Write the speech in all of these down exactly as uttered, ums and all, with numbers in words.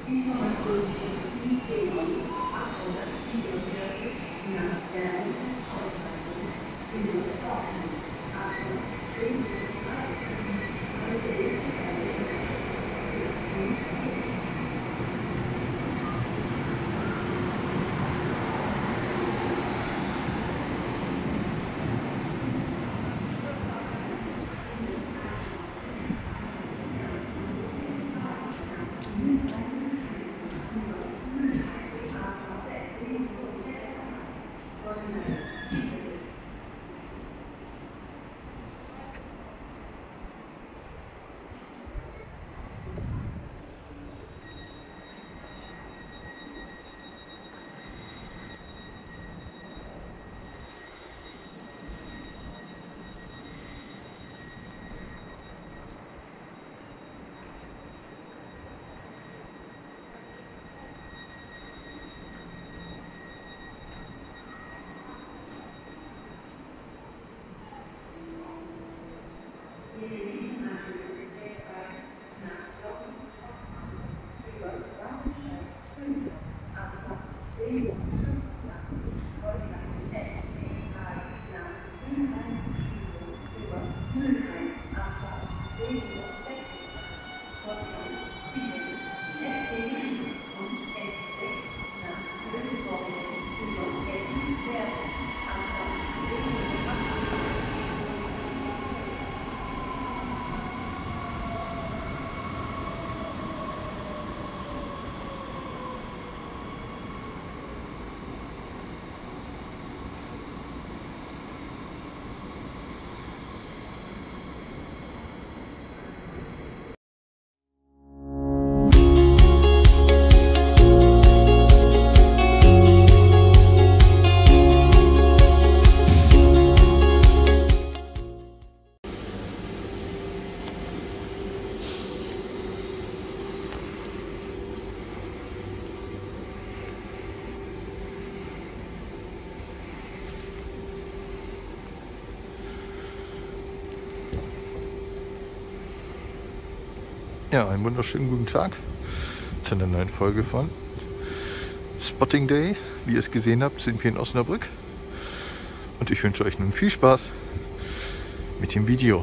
Ja, einen wunderschönen guten Tag zu einer neuen Folge von Spotting Day. Wie ihr es gesehen habt, sind wir in Osnabrück und ich wünsche euch nun viel Spaß mit dem Video.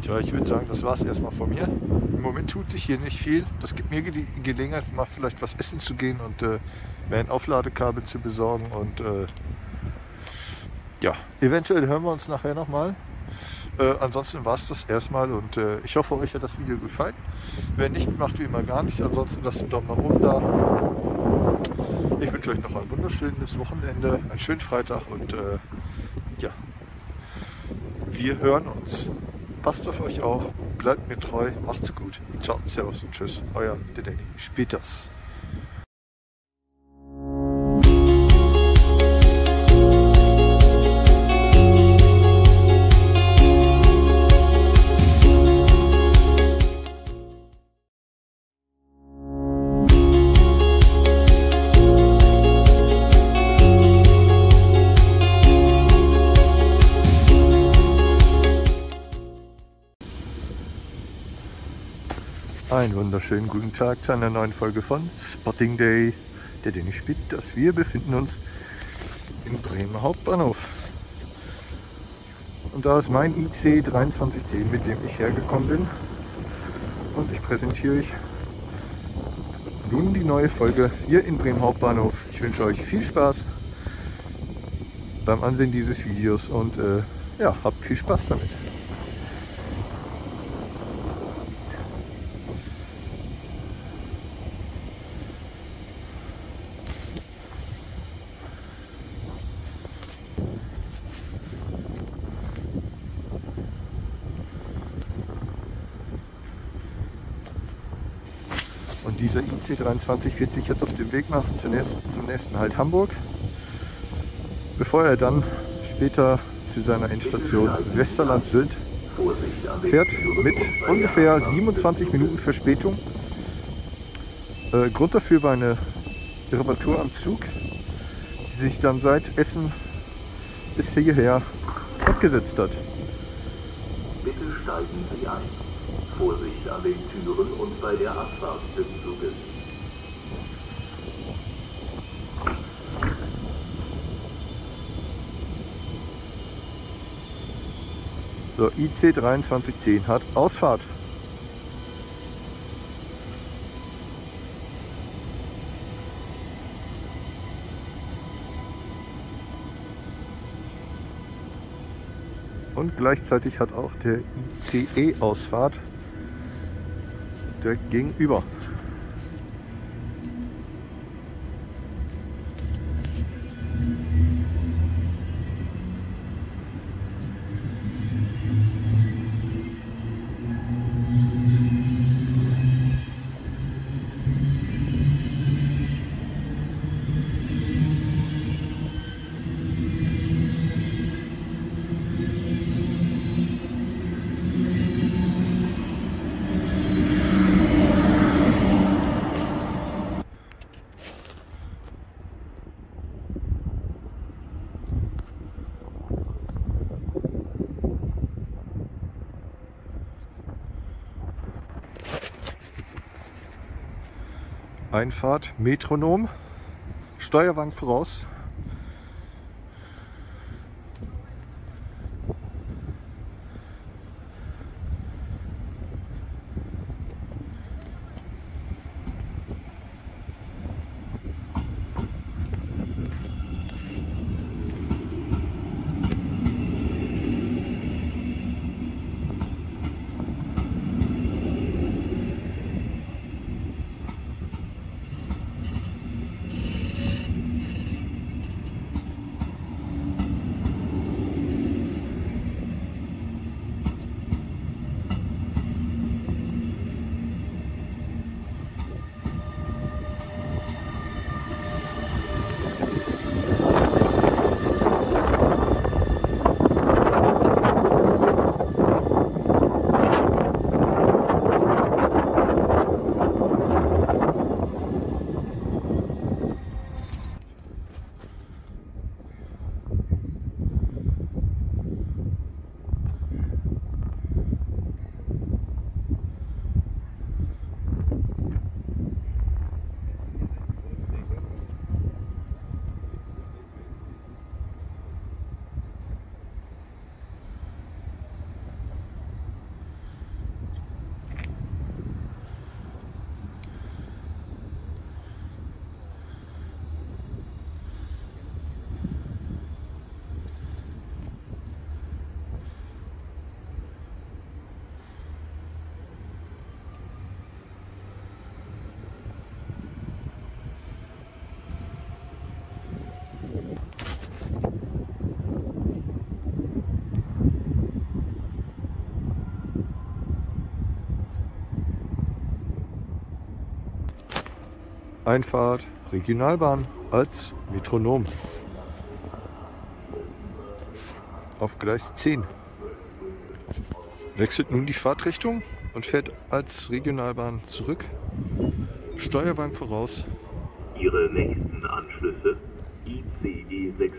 Tja, ich würde sagen, das war es erstmal von mir. Im Moment tut sich hier nicht viel. Das gibt mir die Gelegenheit, mal vielleicht was essen zu gehen und äh, mir ein Aufladekabel zu besorgen. Und äh, ja, eventuell hören wir uns nachher nochmal. Äh, ansonsten war es das erstmal und äh, ich hoffe, euch hat das Video gefallen. Wenn nicht, macht wie immer gar nichts. Ansonsten lasst einen Daumen nach oben da. Ich wünsche euch noch ein wunderschönes Wochenende, einen schönen Freitag und äh, ja, wir hören uns. Passt auf euch auf, bleibt mir treu, macht's gut. Ciao, servus und tschüss, euer der Danny. Späters. Einen wunderschönen guten Tag zu einer neuen Folge von Spotting Day, der Danny Späters. Wir befinden uns in Bremen Hauptbahnhof. Und da ist mein I C dreiundzwanzig zehn, mit dem ich hergekommen bin. Und ich präsentiere euch nun die neue Folge hier in Bremen Hauptbahnhof. Ich wünsche euch viel Spaß beim Ansehen dieses Videos und äh, ja, habt viel Spaß damit. Und dieser I C dreiundzwanzig wird sich jetzt auf den Weg machen zum nächsten, zum nächsten Halt Hamburg, bevor er dann später zu seiner Endstation Westerland Sylt fährt mit ungefähr siebenundzwanzig Minuten Verspätung. Äh, Grund dafür war eine Reparatur am Zug, die sich dann seit Essen bis hierher fortgesetzt hat. Bitte steigen Sie ein. Vorsicht an den Türen und bei der Abfahrt des Zuges. So, I C dreiundzwanzig zehn hat Ausfahrt. Und gleichzeitig hat auch der I C E Ausfahrt direkt gegenüber. Einfahrt, Metronom, Steuerwagen voraus. Einfahrt Regionalbahn als Metronom. Auf Gleis zehn. Wechselt nun die Fahrtrichtung und fährt als Regionalbahn zurück. Steuerwagen voraus. Ihre nächsten Anschlüsse I C E sechs.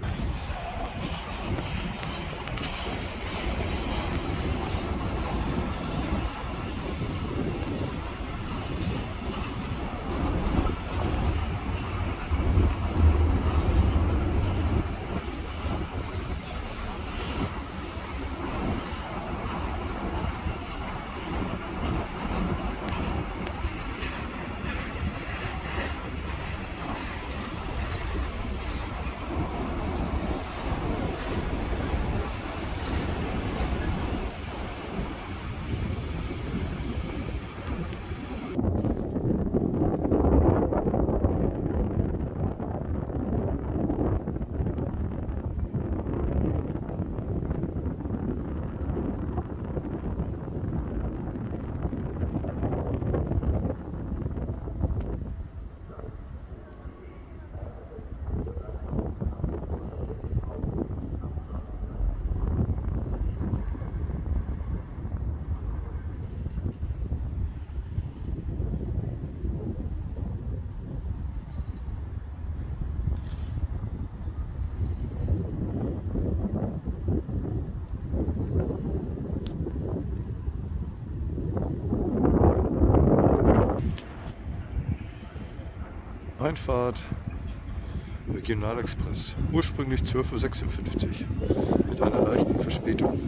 Einfahrt Regionalexpress. Ursprünglich zwölf Uhr sechsundfünfzig mit einer leichten Verspätung.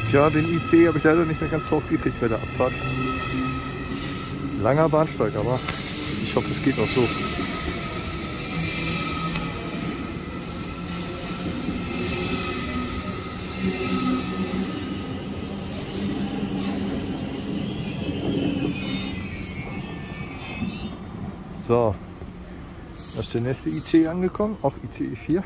Tja, den I C habe ich leider nicht mehr ganz drauf gekriegt bei der Abfahrt. Langer Bahnsteig, aber ich hoffe, es geht auch so. So, da ist der nächste I C angekommen, auch I C E vier.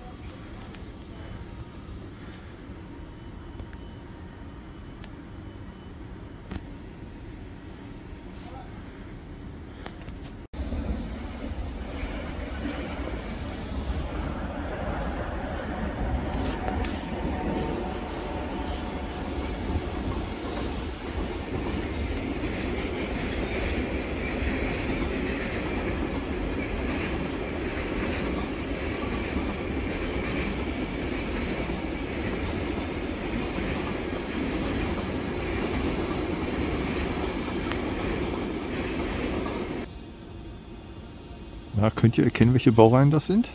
Ja, könnt ihr erkennen, welche Baureihen das sind?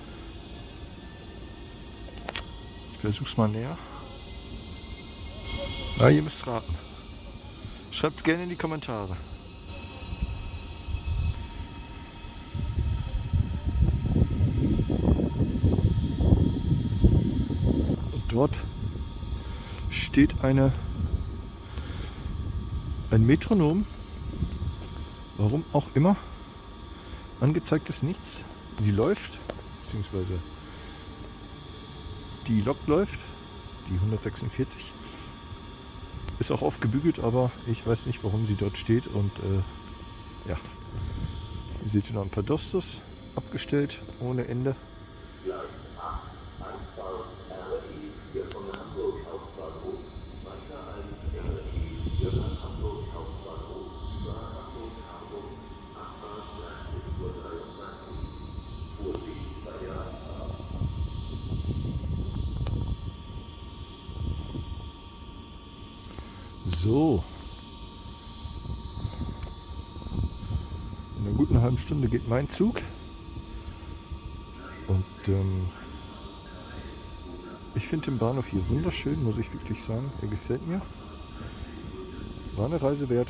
Ich versuch's mal näher. Ja, ihr müsst raten. Schreibt gerne in die Kommentare. Und dort steht eine ein Metronom. Warum auch immer. Angezeigt ist nichts. Sie läuft, beziehungsweise die Lok läuft, die hundertsechsundvierzig. Ist auch aufgebügelt, aber ich weiß nicht, warum sie dort steht. Und äh, ja, ihr seht hier noch ein paar Dostos abgestellt, ohne Ende. So, in einer guten halben Stunde geht mein Zug und ähm, ich finde den Bahnhof hier wunderschön, muss ich wirklich sagen. Er gefällt mir. War eine Reise wert.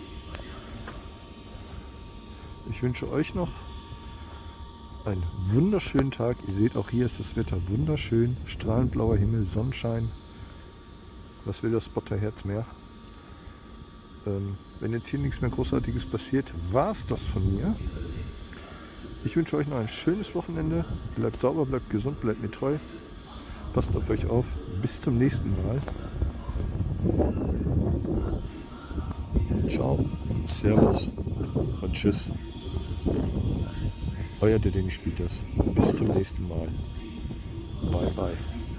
Ich wünsche euch noch einen wunderschönen Tag. Ihr seht, auch hier ist das Wetter wunderschön. Strahlend blauer Himmel, Sonnenschein. Was will das Spotterherz mehr? Ähm, wenn jetzt hier nichts mehr Großartiges passiert, war es das von mir. Ich wünsche euch noch ein schönes Wochenende. Bleibt sauber, bleibt gesund, bleibt mir treu. Passt auf euch auf. Bis zum nächsten Mal. Ciao, Servus und Tschüss. Euer der Dennis spielt das. Bis zum nächsten Mal. Bye bye.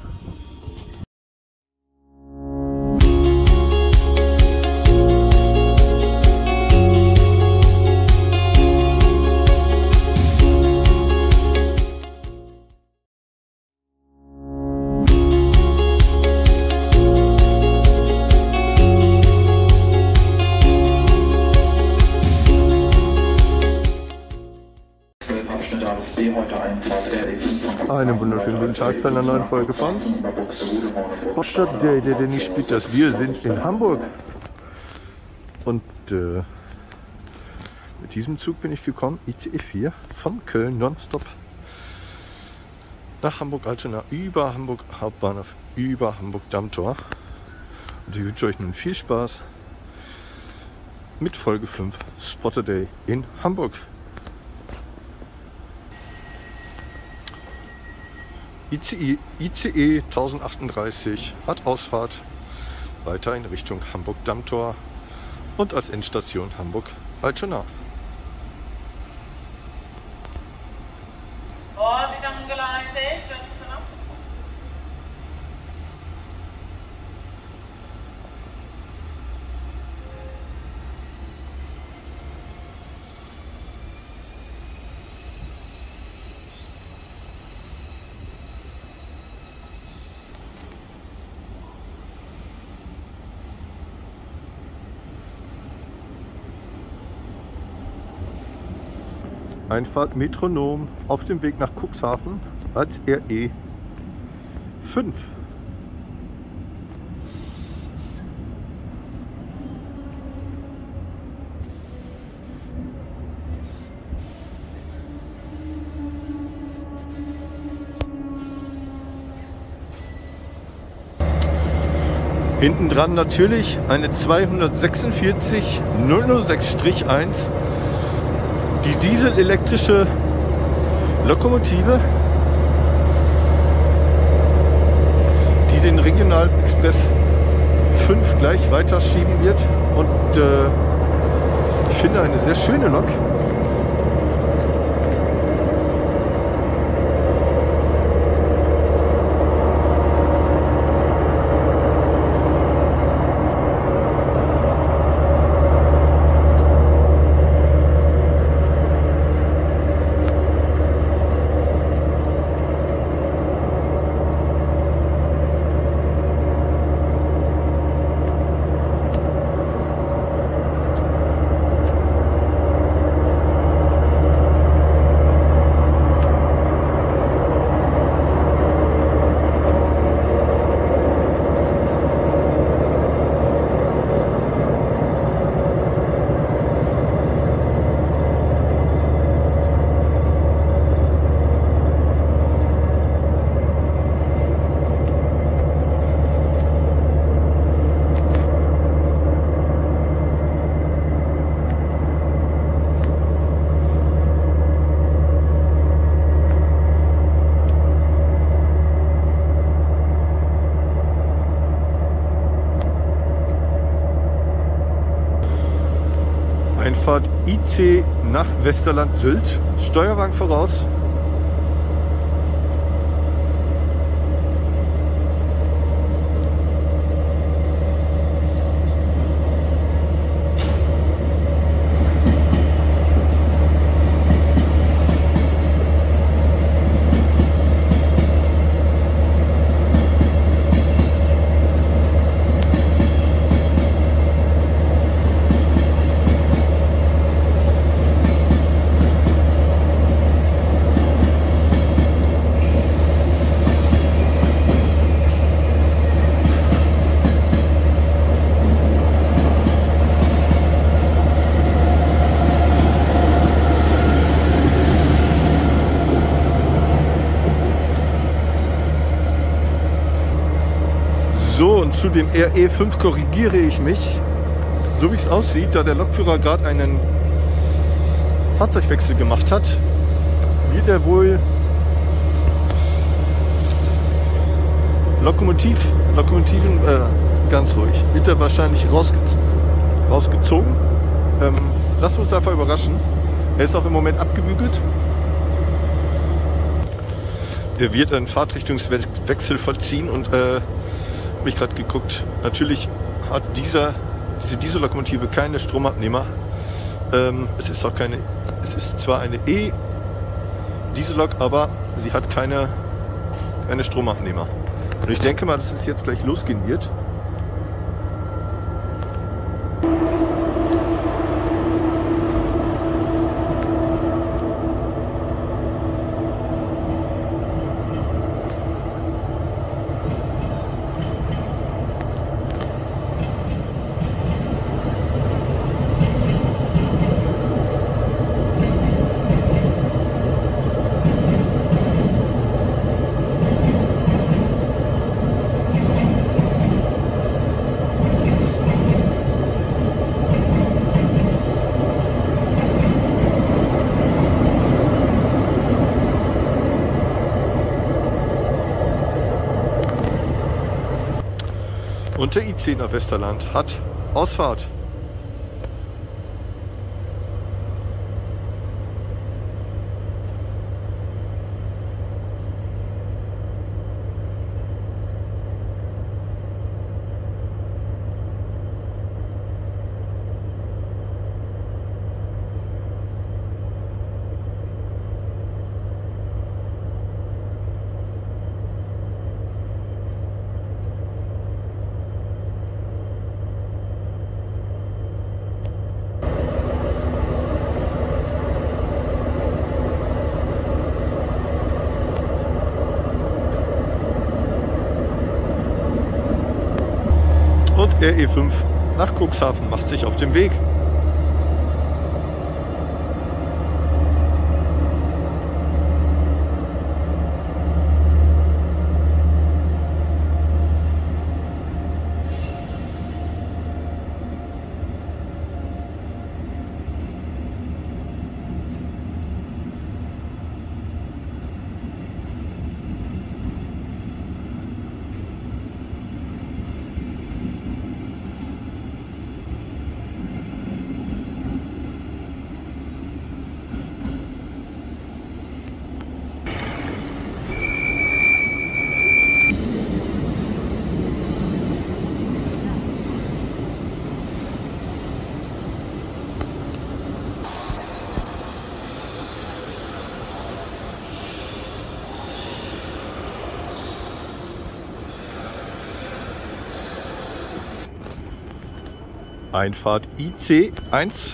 Einen wunderschönen guten Tag zu einer neuen Folge von Spotter Day, der Dennis spielt das. Wir sind in Hamburg und äh, mit diesem Zug bin ich gekommen, I C E vier von Köln nonstop nach Hamburg-Altona, über Hamburg Hauptbahnhof, über Hamburg Dammtor. Und ich wünsche euch nun viel Spaß mit Folge fünf Spotter Day in Hamburg. I C E, I C E tausendachtunddreißig hat Ausfahrt weiter in Richtung Hamburg-Dammtor und als Endstation Hamburg-Altona. Einfahrt Metronom auf dem Weg nach Cuxhaven als R E fünf. Hinten dran natürlich eine zweihundertsechsundvierzig null null sechs eins, die dieselelektrische Lokomotive, die den Regionalexpress fünf gleich weiterschieben wird. Und äh, ich finde eine sehr schöne Lok. Einfahrt I C nach Westerland-Sylt. Steuerwagen voraus. So, und zu dem R E fünf korrigiere ich mich. So wie es aussieht, da der Lokführer gerade einen Fahrzeugwechsel gemacht hat, wird er wohl Lokomotiv, Lokomotiven, äh, ganz ruhig, wird er wahrscheinlich rausge rausgezogen. Ähm, lassen wir uns einfach überraschen. Er ist auch im Moment abgebügelt. Er wird einen Fahrtrichtungswechsel vollziehen und äh, habe ich gerade geguckt. Natürlich hat dieser, diese Diesellokomotive keine Stromabnehmer. Ähm, es ist auch keine, es ist zwar eine E-Diesellok, aber sie hat keine, keine Stromabnehmer. Und ich denke mal, dass es jetzt gleich losgehen wird. Und der I C nach Westerland hat Ausfahrt. Und R E fünf nach Cuxhaven macht sich auf den Weg. Einfahrt I C eins.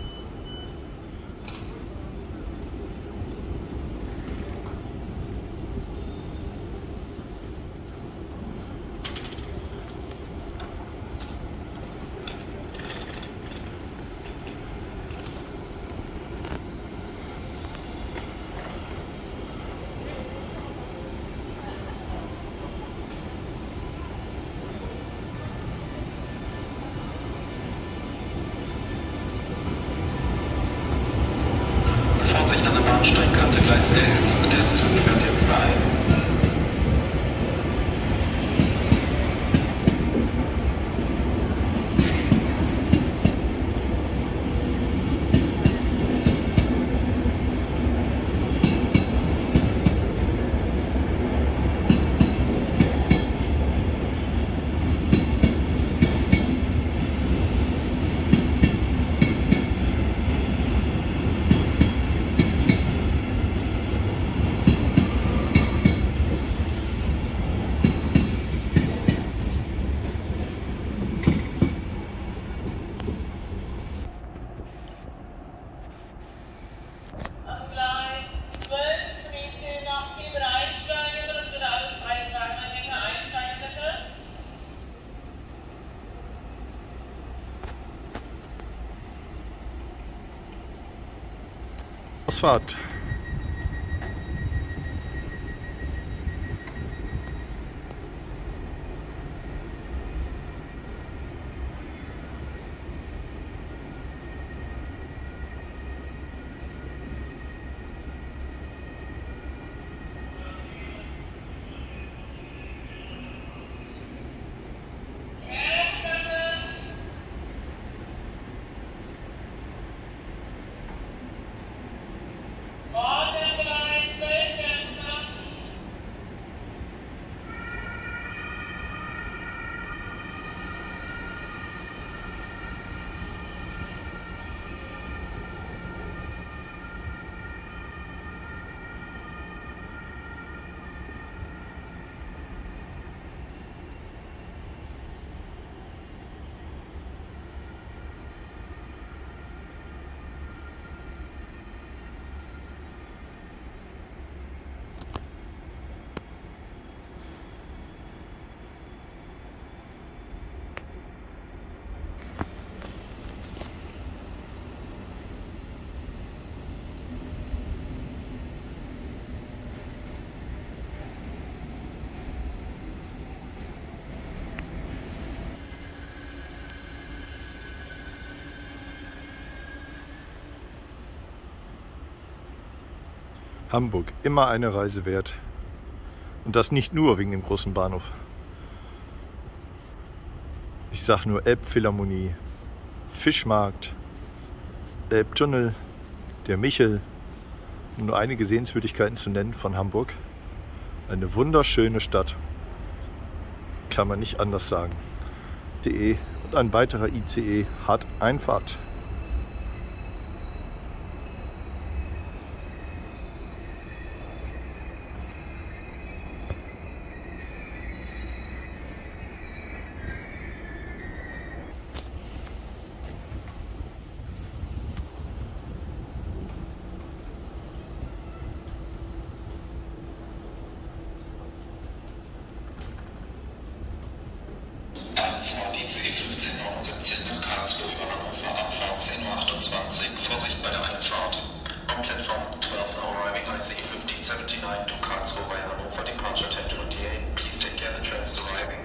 Vorsicht an der Bahnsteigkante, Gleis elf. Der Zug fährt jetzt ein. Ausfahrt. Hamburg, immer eine Reise wert. Und das nicht nur wegen dem großen Bahnhof. Ich sag nur Elbphilharmonie, Fischmarkt, Elbtunnel, der Michel, um nur einige Sehenswürdigkeiten zu nennen von Hamburg. Eine wunderschöne Stadt, kann man nicht anders sagen. I C E und ein weiterer I C E hat Einfahrt. I C E fünfzehn neunundsiebzig nach Karlsruhe über Hannover, Abfahrt zehn Uhr achtundzwanzig. Vorsicht bei der Einfahrt. On platform twelve now arriving I C E fifteen seventy-nine to Karlsruhe via Hannover, departure ten twenty-eight. Please take care the train is arriving.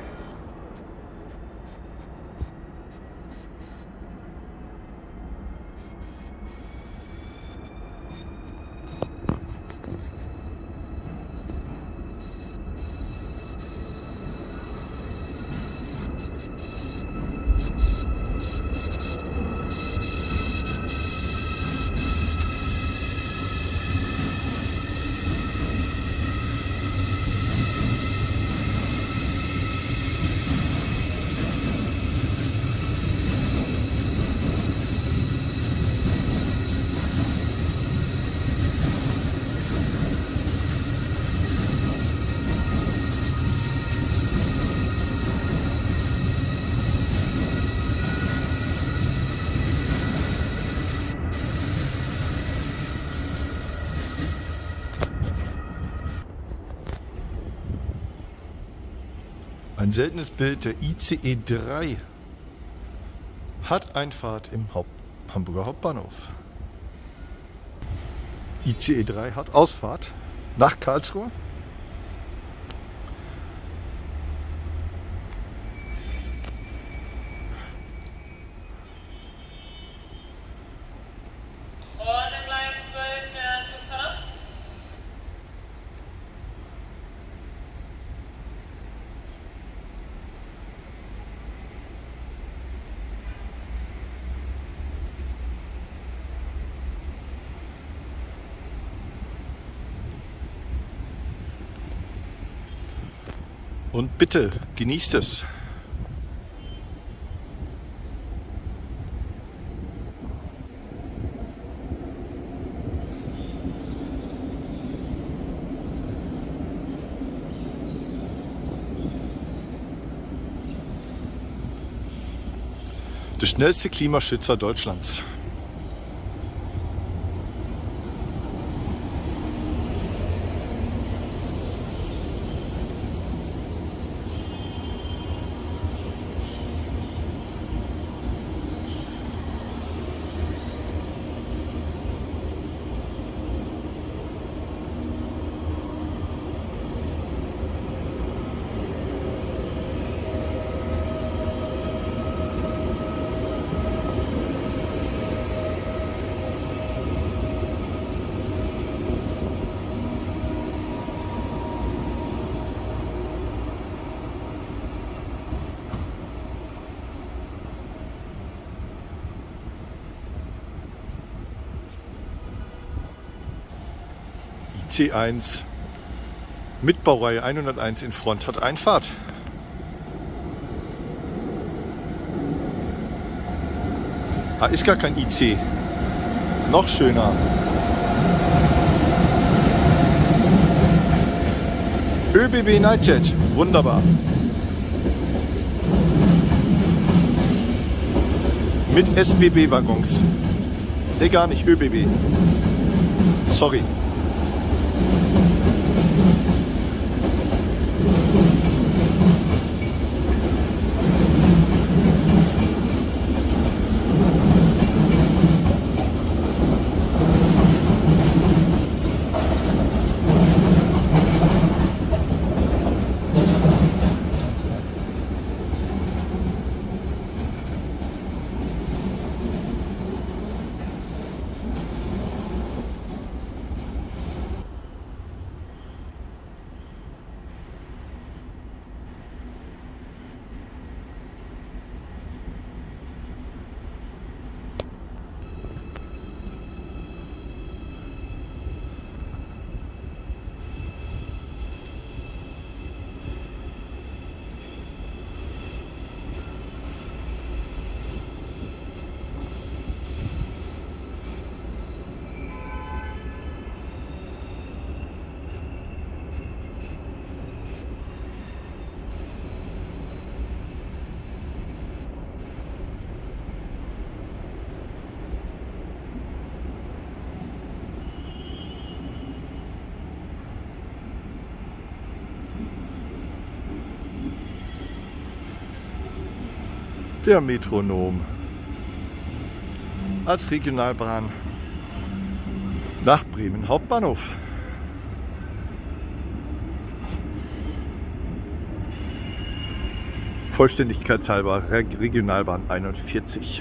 Ein seltenes Bild, der I C E drei hat Einfahrt im Haupt Hamburger Hauptbahnhof. I C E drei hat Ausfahrt nach Karlsruhe. Und bitte genießt es. Der schnellste Klimaschützer Deutschlands. C eins mit Baureihe hunderteins in Front hat Einfahrt. Ah, ist gar kein I C. Noch schöner. ÖBB Nightjet. Wunderbar. Mit S B B-Waggons. Ne, gar nicht ÖBB. Sorry. Der Metronom als Regionalbahn nach Bremen Hauptbahnhof. Vollständigkeitshalber Regionalbahn einundvierzig.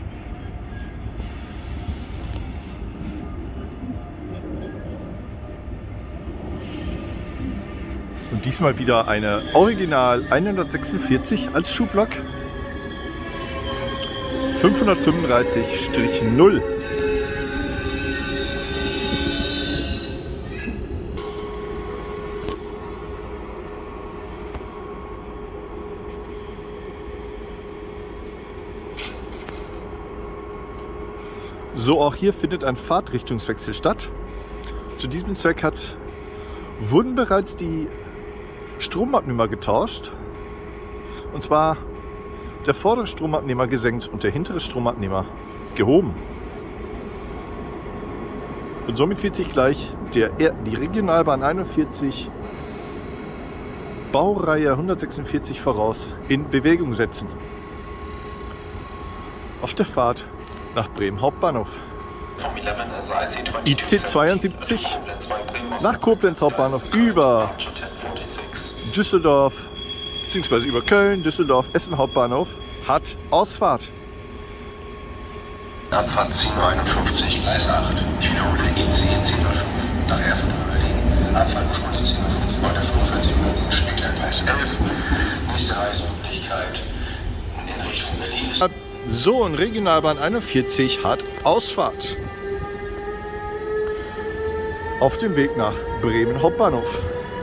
Und diesmal wieder eine Original hundertsechsundvierzig als Schublok. fünfhundertfünfunddreißig null. So, auch hier findet ein Fahrtrichtungswechsel statt. Zu diesem Zweck hat, wurden bereits die Stromabnehmer getauscht. Und zwar der vordere Stromabnehmer gesenkt und der hintere Stromabnehmer gehoben. Und somit wird sich gleich der, die Regionalbahn einundvierzig Baureihe hundertsechsundvierzig voraus in Bewegung setzen. Auf der Fahrt nach Bremen Hauptbahnhof. I C zweiundsiebzig nach Koblenz Hauptbahnhof über Düsseldorf bzw. über Köln, Düsseldorf, Essen Hauptbahnhof hat Ausfahrt. Abfahrt zehn Uhr einundfünfzig, Gleis acht. Ich wiederhole, I C zehn Uhr fünf, nach Erfurt überlegen. Abfahrtsstunde zehn Uhr fünf, bei der fünfundvierzig Minuten, Schneckler Gleis elf. Nächste Reisemöglichkeit in Richtung Berlin ist... So, und Regionalbahn einundvierzig hat Ausfahrt. Auf dem Weg nach Bremen Hauptbahnhof.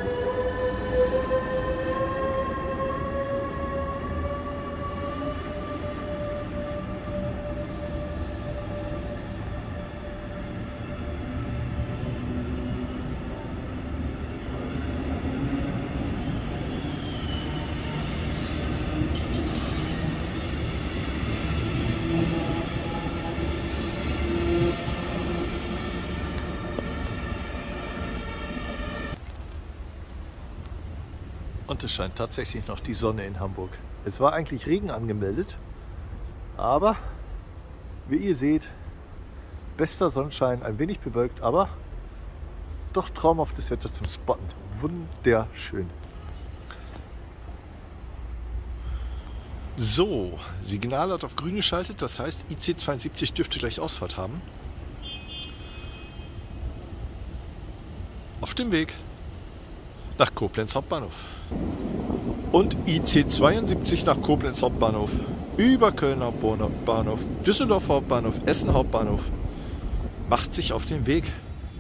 Und es scheint tatsächlich noch die Sonne in Hamburg. Es war eigentlich Regen angemeldet, aber wie ihr seht, bester Sonnenschein, ein wenig bewölkt, aber doch traumhaftes Wetter zum Spotten. Wunderschön. So, Signal hat auf grün geschaltet, das heißt I C zweiundsiebzig dürfte gleich Ausfahrt haben. Auf dem Weg nach Koblenz Hauptbahnhof. Und I C zweiundsiebzig nach Koblenz Hauptbahnhof, über Köln Hauptbahnhof, Düsseldorf Hauptbahnhof, Essen Hauptbahnhof, macht sich auf den Weg.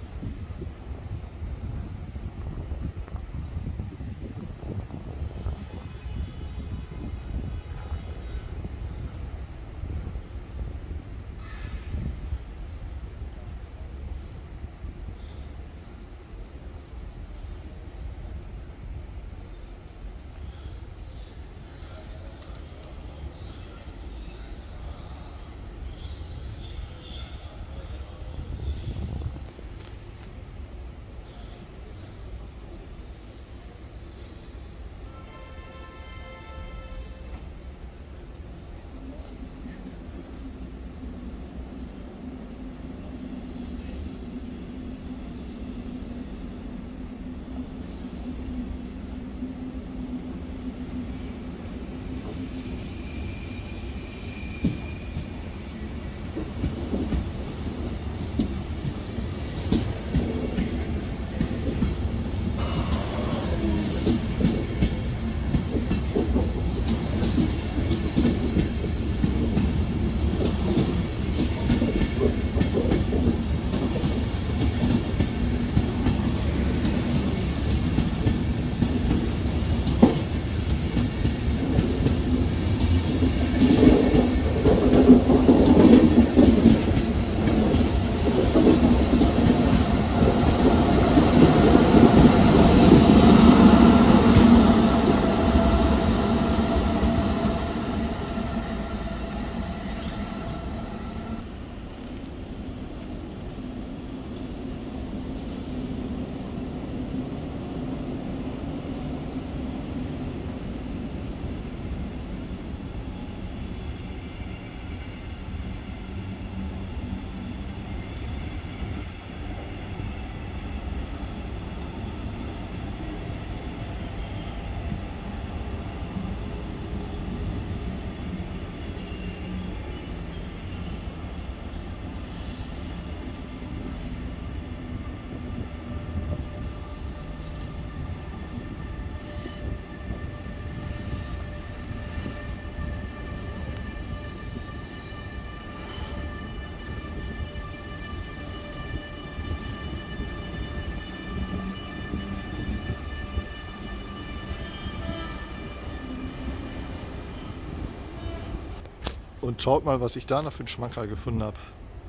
Und schaut mal, was ich da noch für einen Schmankerl gefunden habe.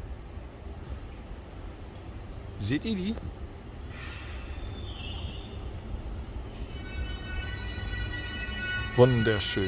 Seht ihr die? Wunderschön.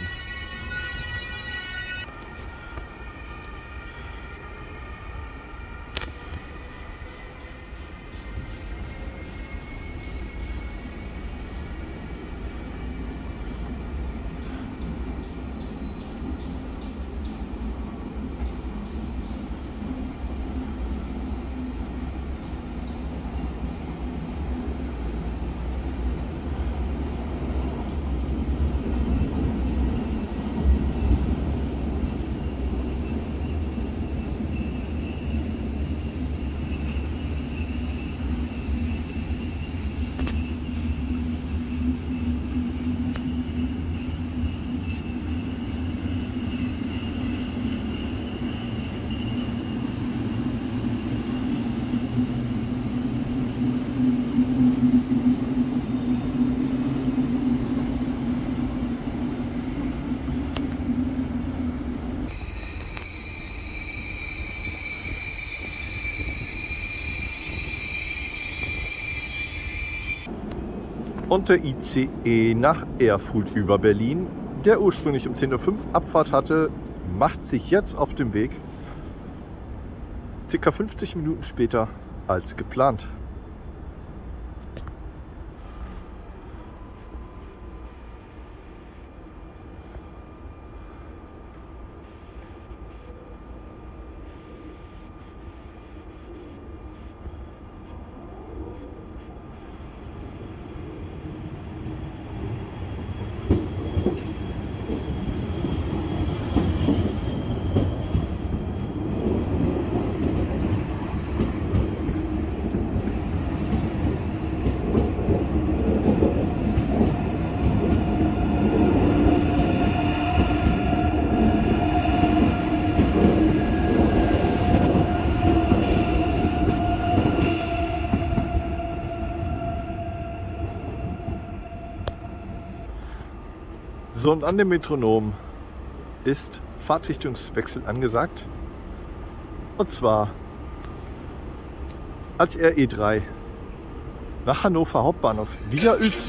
Und der I C E nach Erfurt über Berlin, der ursprünglich um zehn Uhr fünf Abfahrt hatte, macht sich jetzt auf dem Weg, ca. fünfzig Minuten später als geplant. So, und an dem Metronom ist Fahrtrichtungswechsel angesagt. Und zwar als R E drei nach Hannover Hauptbahnhof via Uelzen.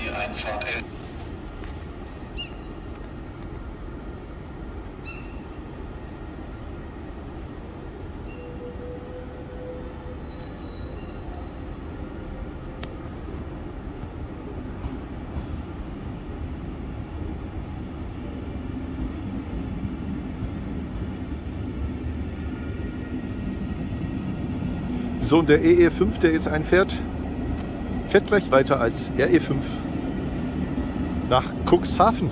So, und der E E fünf, der jetzt einfährt, fährt gleich weiter als R E fünf nach Cuxhaven.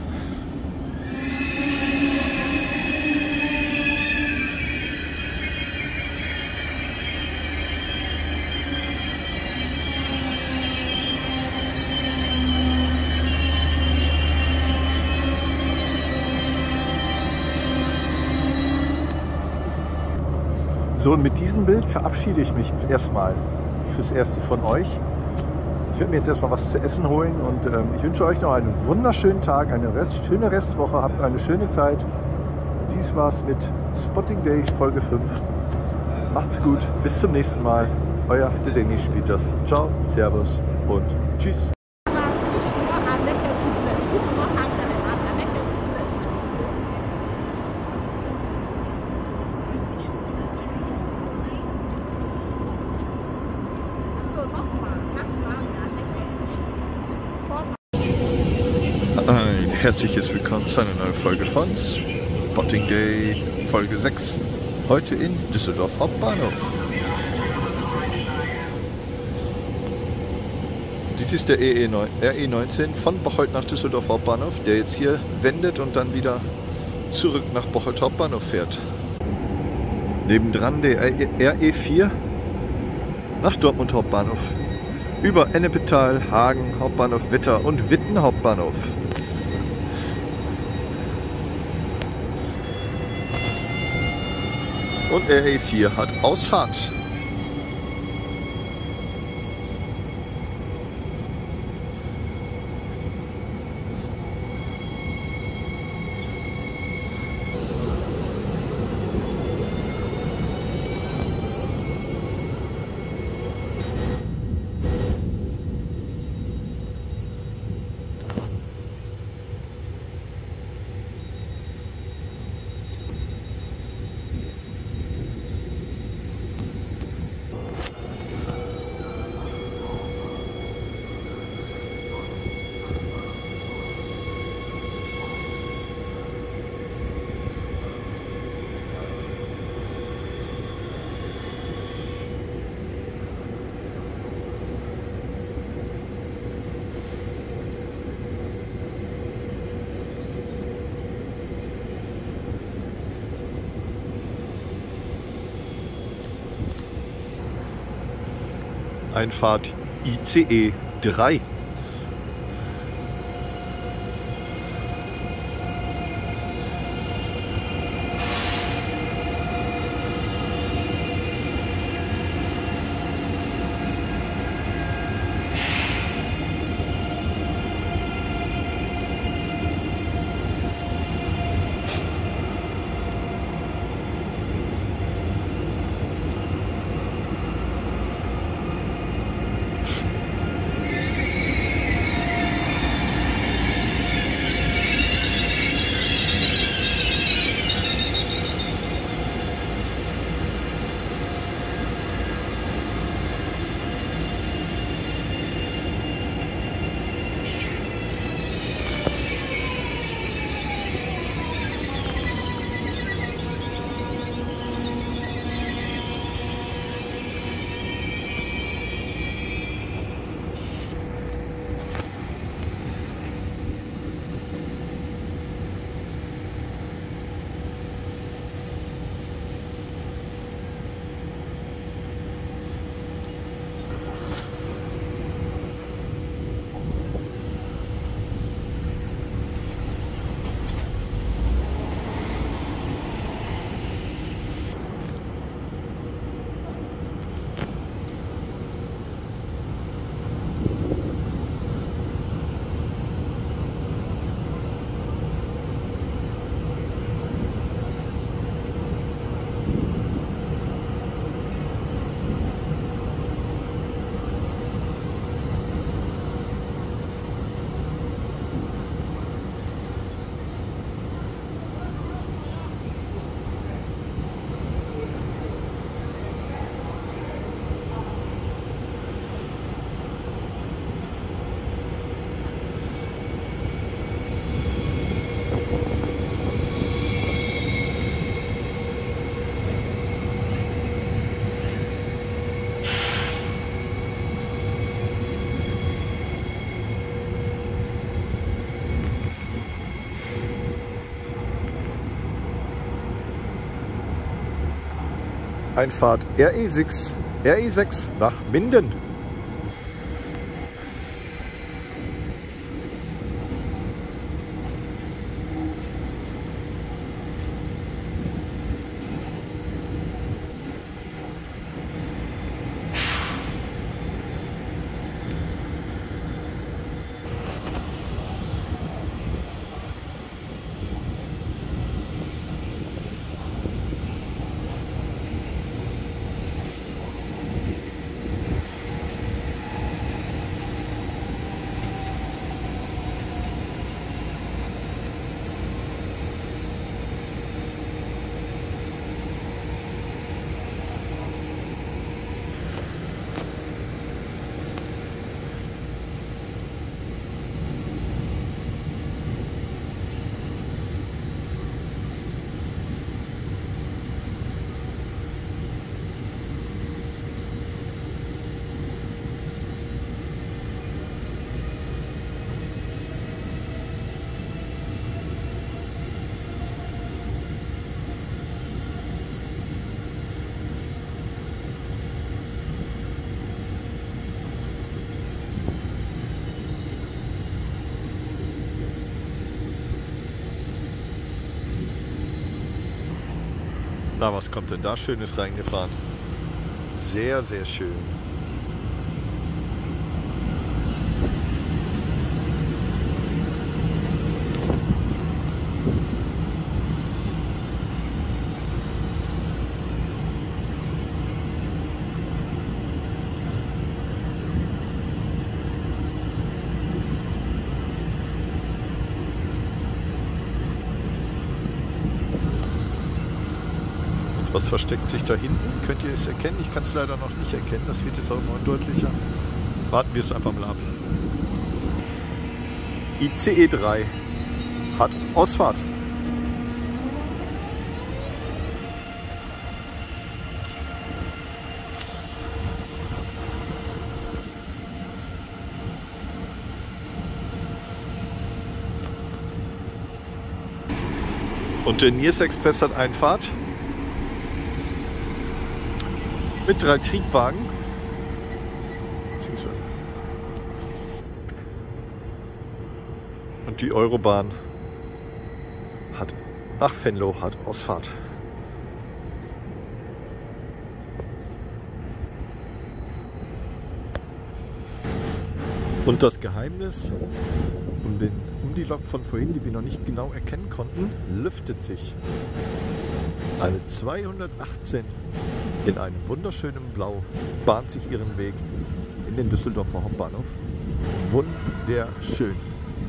So, und mit diesem Bild verabschiede ich mich erstmal fürs Erste von euch. Ich werde mir jetzt erstmal was zu essen holen und ähm, ich wünsche euch noch einen wunderschönen Tag, eine Rest, schöne Restwoche, habt eine schöne Zeit. Dies war's mit Spotting Day Folge fünf. Macht's gut, bis zum nächsten Mal. Euer der Dennis Spieters. Ciao, Servus und Tschüss. Ein herzliches Willkommen zu einer neuen Folge von Spotting Day Folge sechs. Heute in Düsseldorf Hauptbahnhof. Dies ist der R E neunzehn von Bocholt nach Düsseldorf Hauptbahnhof, der jetzt hier wendet und dann wieder zurück nach Bocholt Hauptbahnhof fährt. Nebendran der R E vier nach Dortmund Hauptbahnhof. Über Ennepetal, Hagen, Hauptbahnhof Wetter und Witten Hauptbahnhof. Und R E vier hat Ausfahrt. Einfahrt I C E drei. Einfahrt R E sechs, R E sechs nach Minden. Na, was kommt denn da Schönes reingefahren? Sehr, sehr schön. Was versteckt sich da hinten? Könnt ihr es erkennen? Ich kann es leider noch nicht erkennen. Das wird jetzt auch mal deutlicher. Warten wir es einfach mal ab. I C E drei hat Ausfahrt. Und der Niers Express hat Einfahrt. Mit drei Triebwagen. Und die Eurobahn hat nach Venlo hat Ausfahrt. Und das Geheimnis um, den, um die Lok von vorhin, die wir noch nicht genau erkennen konnten, lüftet sich. Eine zweihundertachtzehn in einem wunderschönen Blau bahnt sich ihren Weg in den Düsseldorfer Hauptbahnhof. Wunderschön.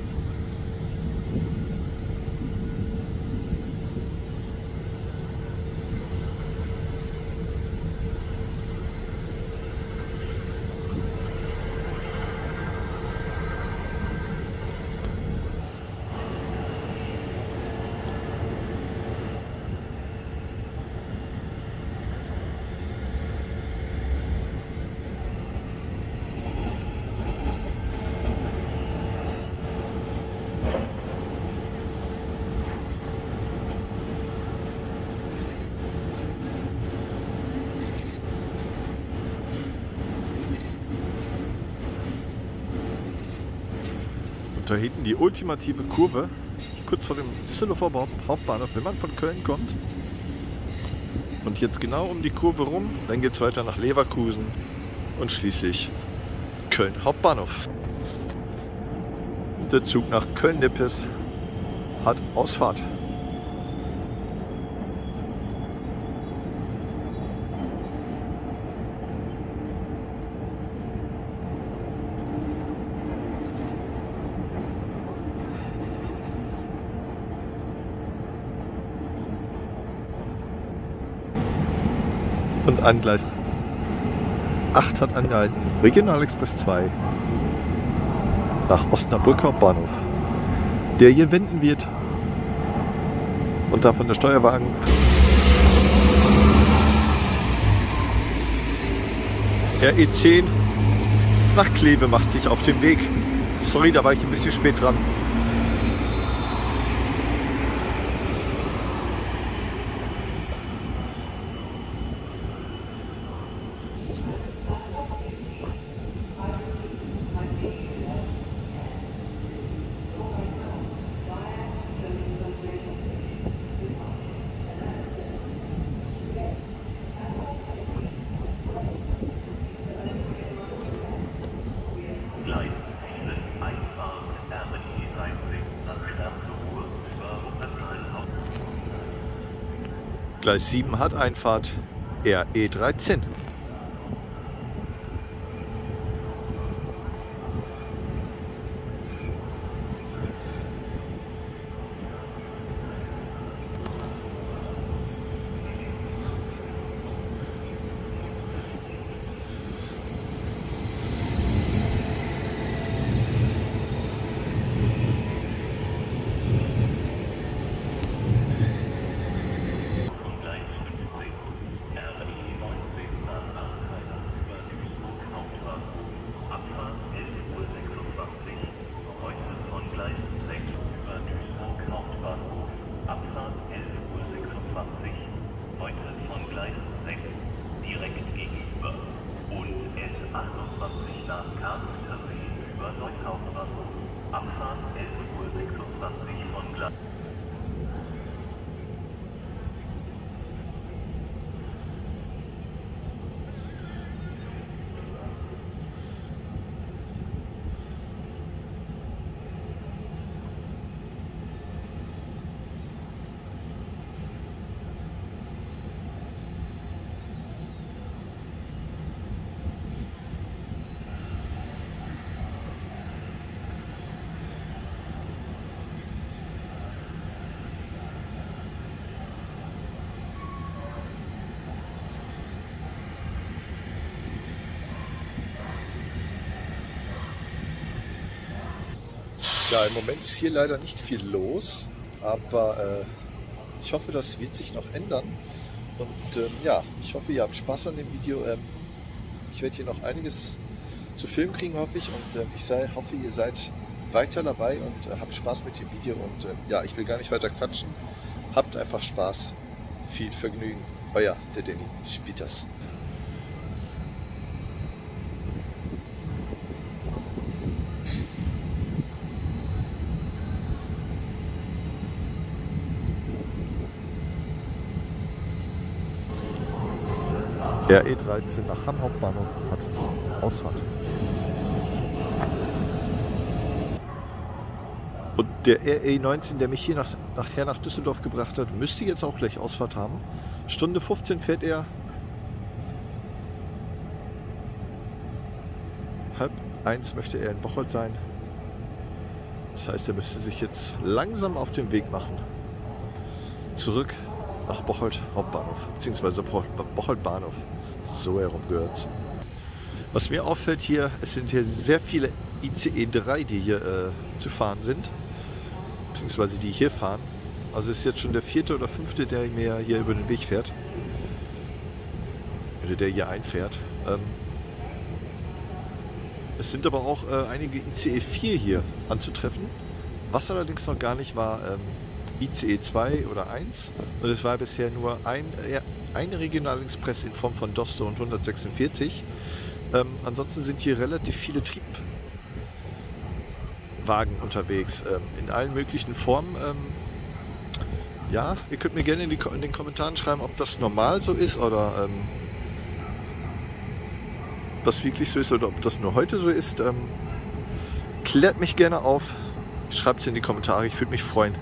Da hinten die ultimative Kurve, kurz vor dem Düsseldorfer Hauptbahnhof, wenn man von Köln kommt. Und jetzt genau um die Kurve rum, dann geht es weiter nach Leverkusen und schließlich Köln Hauptbahnhof. Der Zug nach Köln-Nippes hat Ausfahrt. Und an Gleis acht hat angehalten, Regionalexpress zwei nach Osnabrück Hauptbahnhof, der hier wenden wird und davon der Steuerwagen R E zehn nach Kleve macht sich auf den Weg. Sorry, da war ich ein bisschen spät dran. Gleis sieben hat Einfahrt R E dreizehn. Ja, im Moment ist hier leider nicht viel los, aber äh, ich hoffe, das wird sich noch ändern. Und ähm, ja, ich hoffe, ihr habt Spaß an dem Video. Ähm, ich werde hier noch einiges zu filmen kriegen, hoffe ich. Und äh, ich sei, hoffe, ihr seid weiter dabei und äh, habt Spaß mit dem Video. Und äh, ja, ich will gar nicht weiter quatschen. Habt einfach Spaß. Viel Vergnügen. Euer, der Danny Spieters. R E dreizehn nach Hamm Hauptbahnhof hat Ausfahrt. Und der R E neunzehn, der mich hier nach, nachher nach Düsseldorf gebracht hat, müsste jetzt auch gleich Ausfahrt haben. Stunde fünfzehn fährt er. Halb eins möchte er in Bocholt sein. Das heißt, er müsste sich jetzt langsam auf den Weg machen. Zurück nach Bocholt Hauptbahnhof, beziehungsweise Bocholt Bahnhof. So herum gehört. Was mir auffällt hier, es sind hier sehr viele I C E drei, die hier äh, zu fahren sind, beziehungsweise die hier fahren. Also ist jetzt schon der vierte oder fünfte, der mir hier über den Weg fährt. Oder der hier einfährt. Ähm, es sind aber auch äh, einige I C E vier hier anzutreffen. Was allerdings noch gar nicht war, ähm, I C E zwei oder eins. Und es war bisher nur ein, äh, ein Regionalexpress in Form von Dosto und hundertsechsundvierzig. Ähm, ansonsten sind hier relativ viele Triebwagen unterwegs, ähm, in allen möglichen Formen. Ähm, ja, ihr könnt mir gerne in, die, in den Kommentaren schreiben, ob das normal so ist oder ähm, ob das wirklich so ist oder ob das nur heute so ist. Ähm, klärt mich gerne auf, schreibt es in die Kommentare, ich würde mich freuen.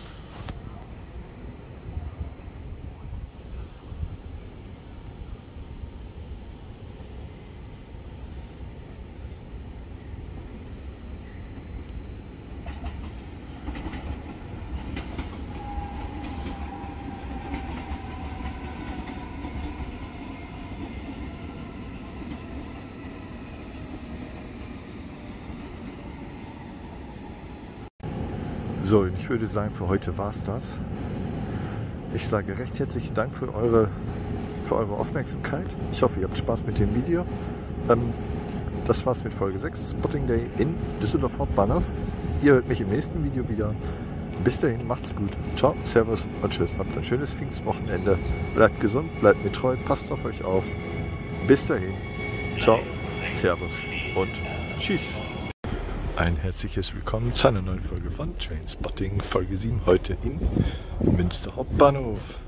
So, ich würde sagen, für heute war es das. Ich sage recht herzlichen Dank für eure, für eure Aufmerksamkeit. Ich hoffe, ihr habt Spaß mit dem Video. Ähm, das war's mit Folge sechs, Spotting Day in Düsseldorf Hauptbahnhof. Ihr hört mich im nächsten Video wieder. Bis dahin, macht's gut. Ciao, Servus und Tschüss. Habt ein schönes Pfingstwochenende. Bleibt gesund, bleibt mir treu, passt auf euch auf. Bis dahin. Ciao, Servus und Tschüss. Ein herzliches Willkommen zu einer neuen Folge von Trainspotting, Folge sieben, heute in Münster Hauptbahnhof.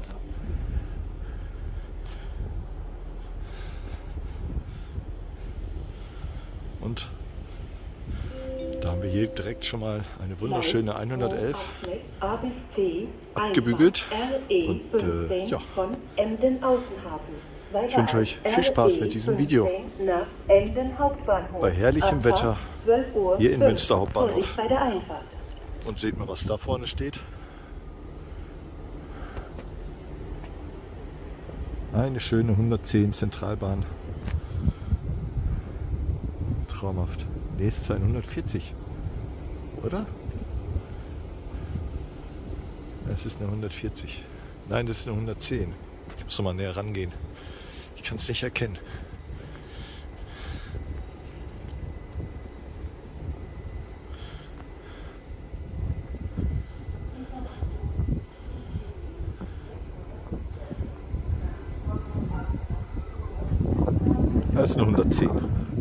Und da Da haben wir hier direkt schon mal eine wunderschöne hundertelf abgebügelt. Und äh, ja, ich wünsche euch viel Spaß mit diesem Video. Bei herrlichem Wetter hier in Münster Hauptbahnhof. Und seht mal, was da vorne steht. Eine schöne hundertzehn Zentralbahn. Traumhaft. Ne, es ist eine hundertvierzig. Oder? Es ist eine hundertvierzig. Nein, das ist eine hundertzehn. Ich muss noch mal näher rangehen. Ich kann es nicht erkennen. Das ist eine hundertzehn.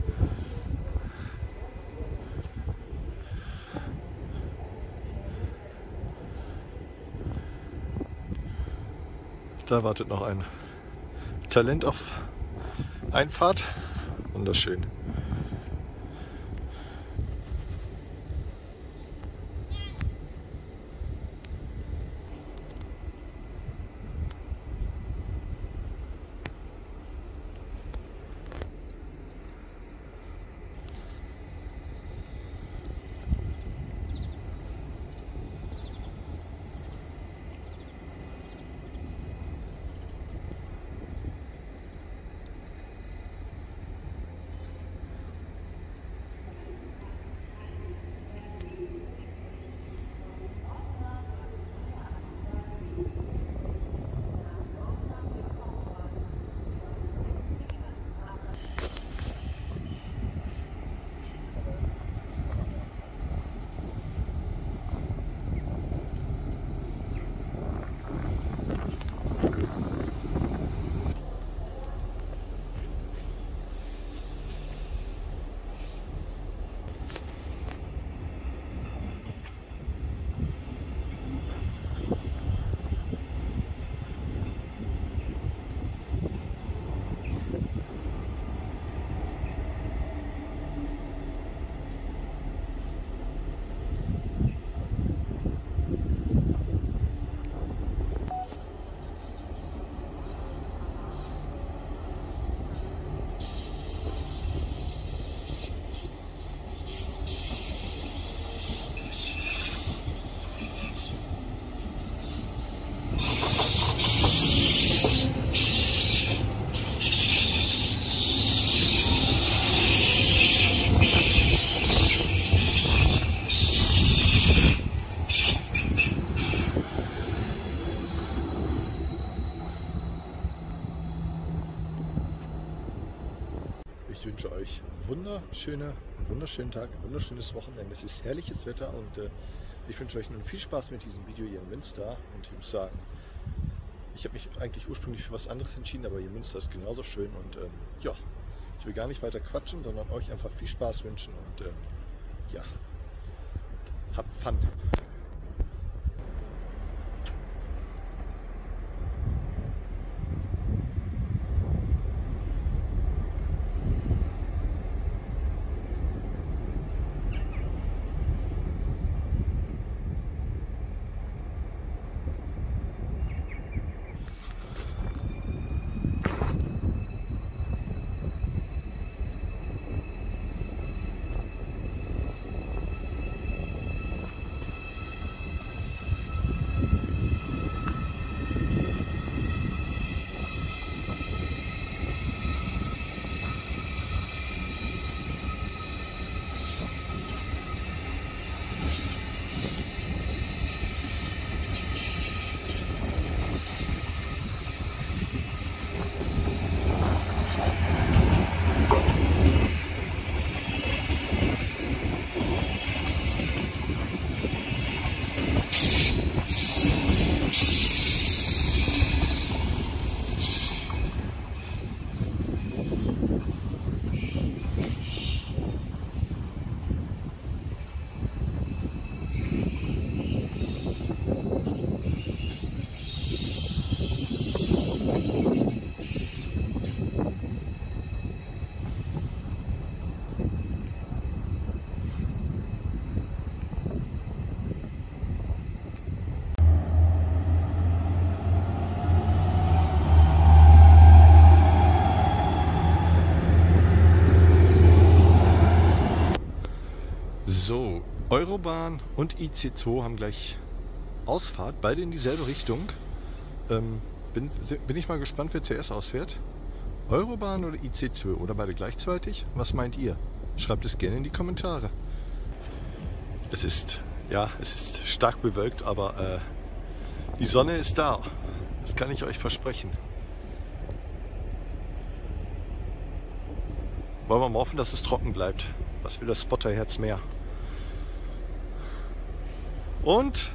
Da wartet noch ein Talent auf Einfahrt. Wunderschön. Ich wünsche euch wunderschöne, einen wunderschönen Tag, ein wunderschönes Wochenende. Es ist herrliches Wetter und äh, ich wünsche euch nun viel Spaß mit diesem Video hier in Münster. Und ich muss sagen, ich habe mich eigentlich ursprünglich für was anderes entschieden, aber hier in Münster ist genauso schön. Und ähm, ja, ich will gar nicht weiter quatschen, sondern euch einfach viel Spaß wünschen und äh, ja, habt Fun. So, Eurobahn und I C zwei haben gleich Ausfahrt, beide in dieselbe Richtung. Ähm, bin, bin ich mal gespannt, wer zuerst ausfährt. Eurobahn oder I C zwei oder beide gleichzeitig? Was meint ihr? Schreibt es gerne in die Kommentare. Es ist, ja, es ist stark bewölkt, aber äh, die Sonne ist da. Das kann ich euch versprechen. Wollen wir mal hoffen, dass es trocken bleibt. Was will das Spotterherz mehr? Und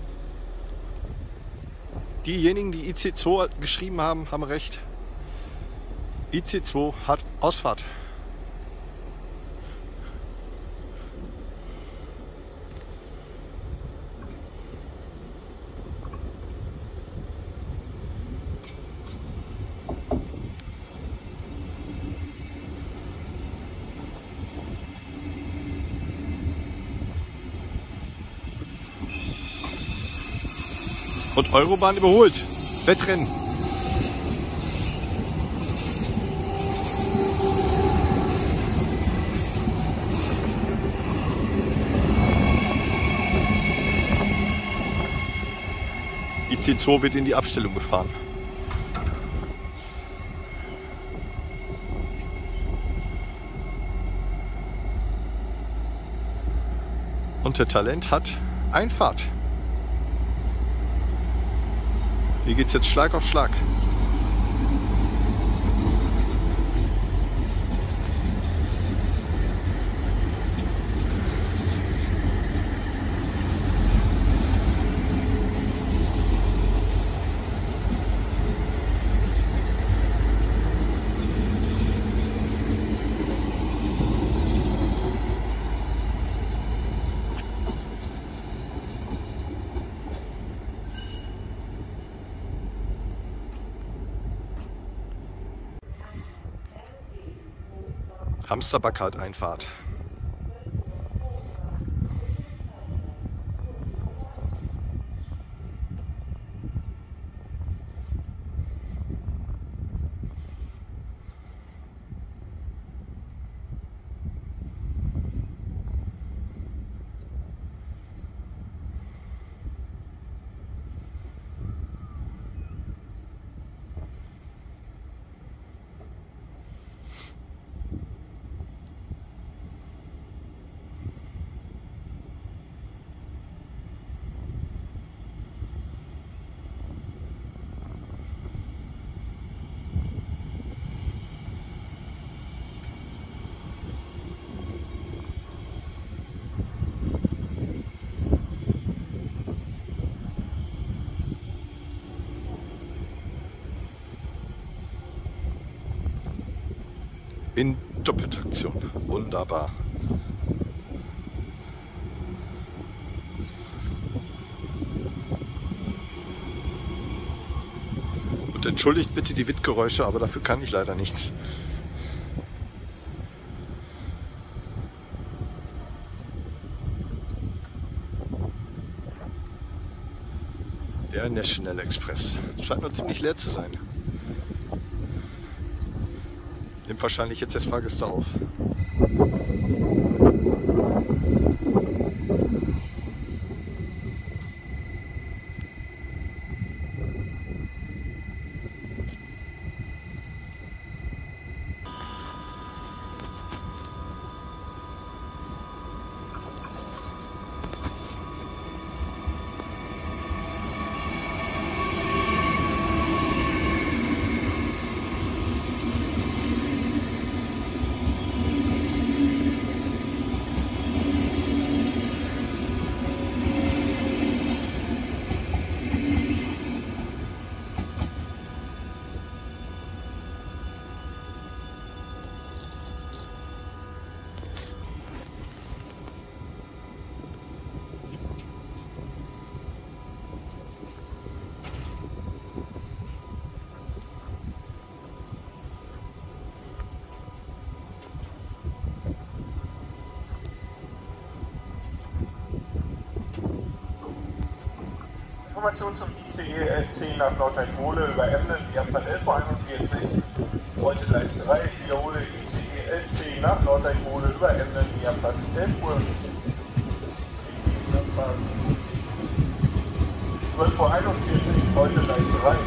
diejenigen, die I C zwei geschrieben haben, haben recht. I C zwei hat Ausfahrt. Und Eurobahn überholt. Wettrennen. I C zwei wird in die Abstellung gefahren. Und der Talent hat Einfahrt. Hier geht es jetzt Schlag auf Schlag. Hamsterbackart-Einfahrt. In Doppeltraktion. Wunderbar. Und entschuldigt bitte die Windgeräusche, aber dafür kann ich leider nichts. Der National Express. Scheint nur ziemlich leer zu sein. Nimmt wahrscheinlich jetzt erst Fahrgäste auf. Information zum I C E elf zehn nach Nordrhein-Mole über Emden, die Abfahrt elf Uhr einundvierzig. Heute Gleis drei, ich wiederhole I C E elf F zehn nach Nordrhein-Mole über Emden, Nährplatz elf Uhr. zwölf Uhr einundvierzig, heute Leisterei.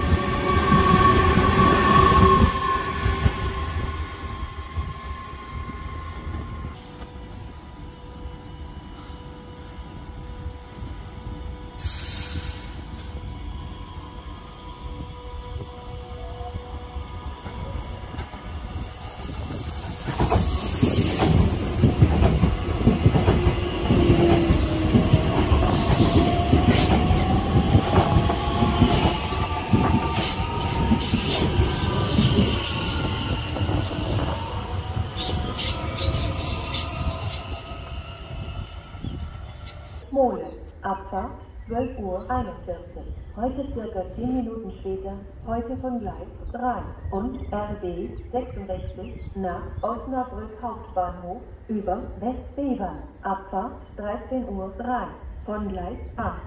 Mole, Abfahrt zwölf Uhr einundvierzig. Heute circa zehn Minuten später, heute von Gleis drei und R B sechsundsechzig nach Osnabrück Hauptbahnhof über Westbevern. Abfahrt dreizehn Uhr drei von Gleis acht.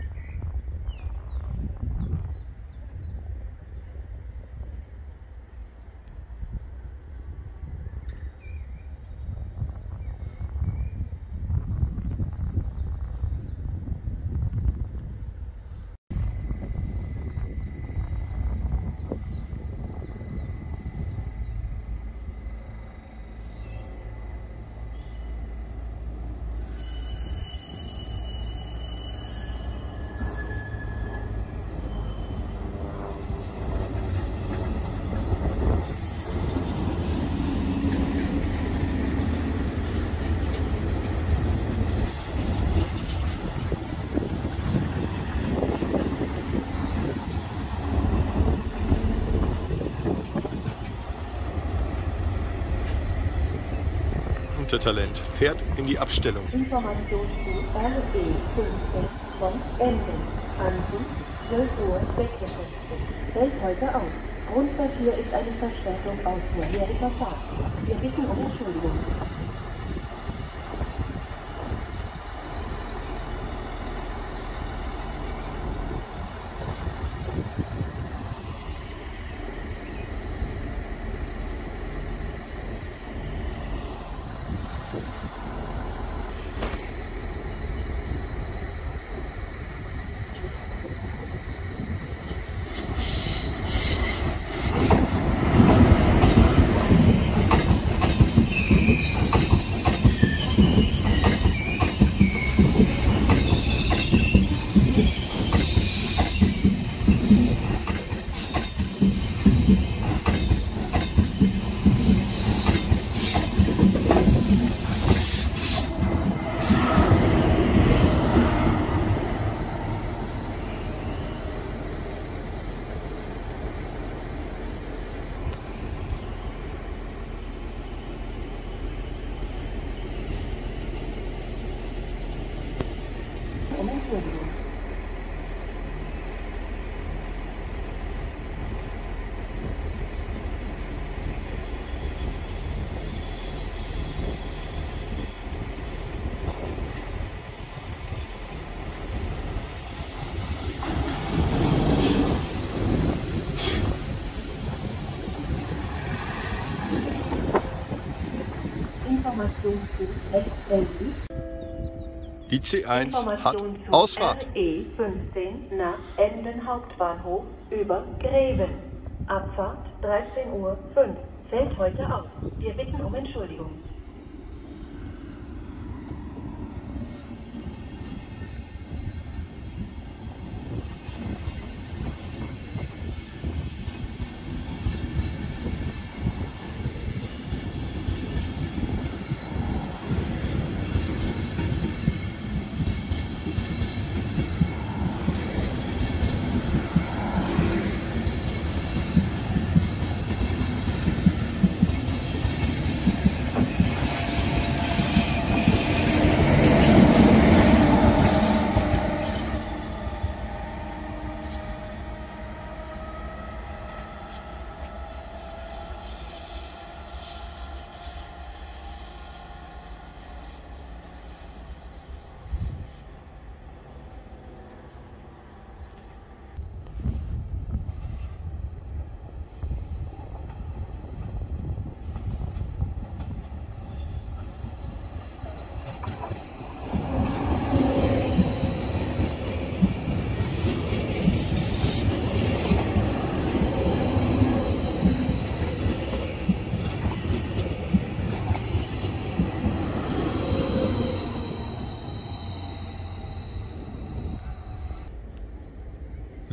Unser Talent fährt in die Abstellung. Information zu R B fünfzehn von Emden. Ankunft zwölf Uhr sechsundfünfzig. Fällt heute aus. Grund dafür ist eine Verstärkung aus vorheriger Fahrt. Wir bitten um Entschuldigung. Um Entschuldigung. Information zu S L I. Die C eins hat Information zu Ausfahrt. R E fünfzehn nach Emden Hauptbahnhof über Greven. Abfahrt dreizehn Uhr fünf. Fällt heute aus. Wir bitten um Entschuldigung.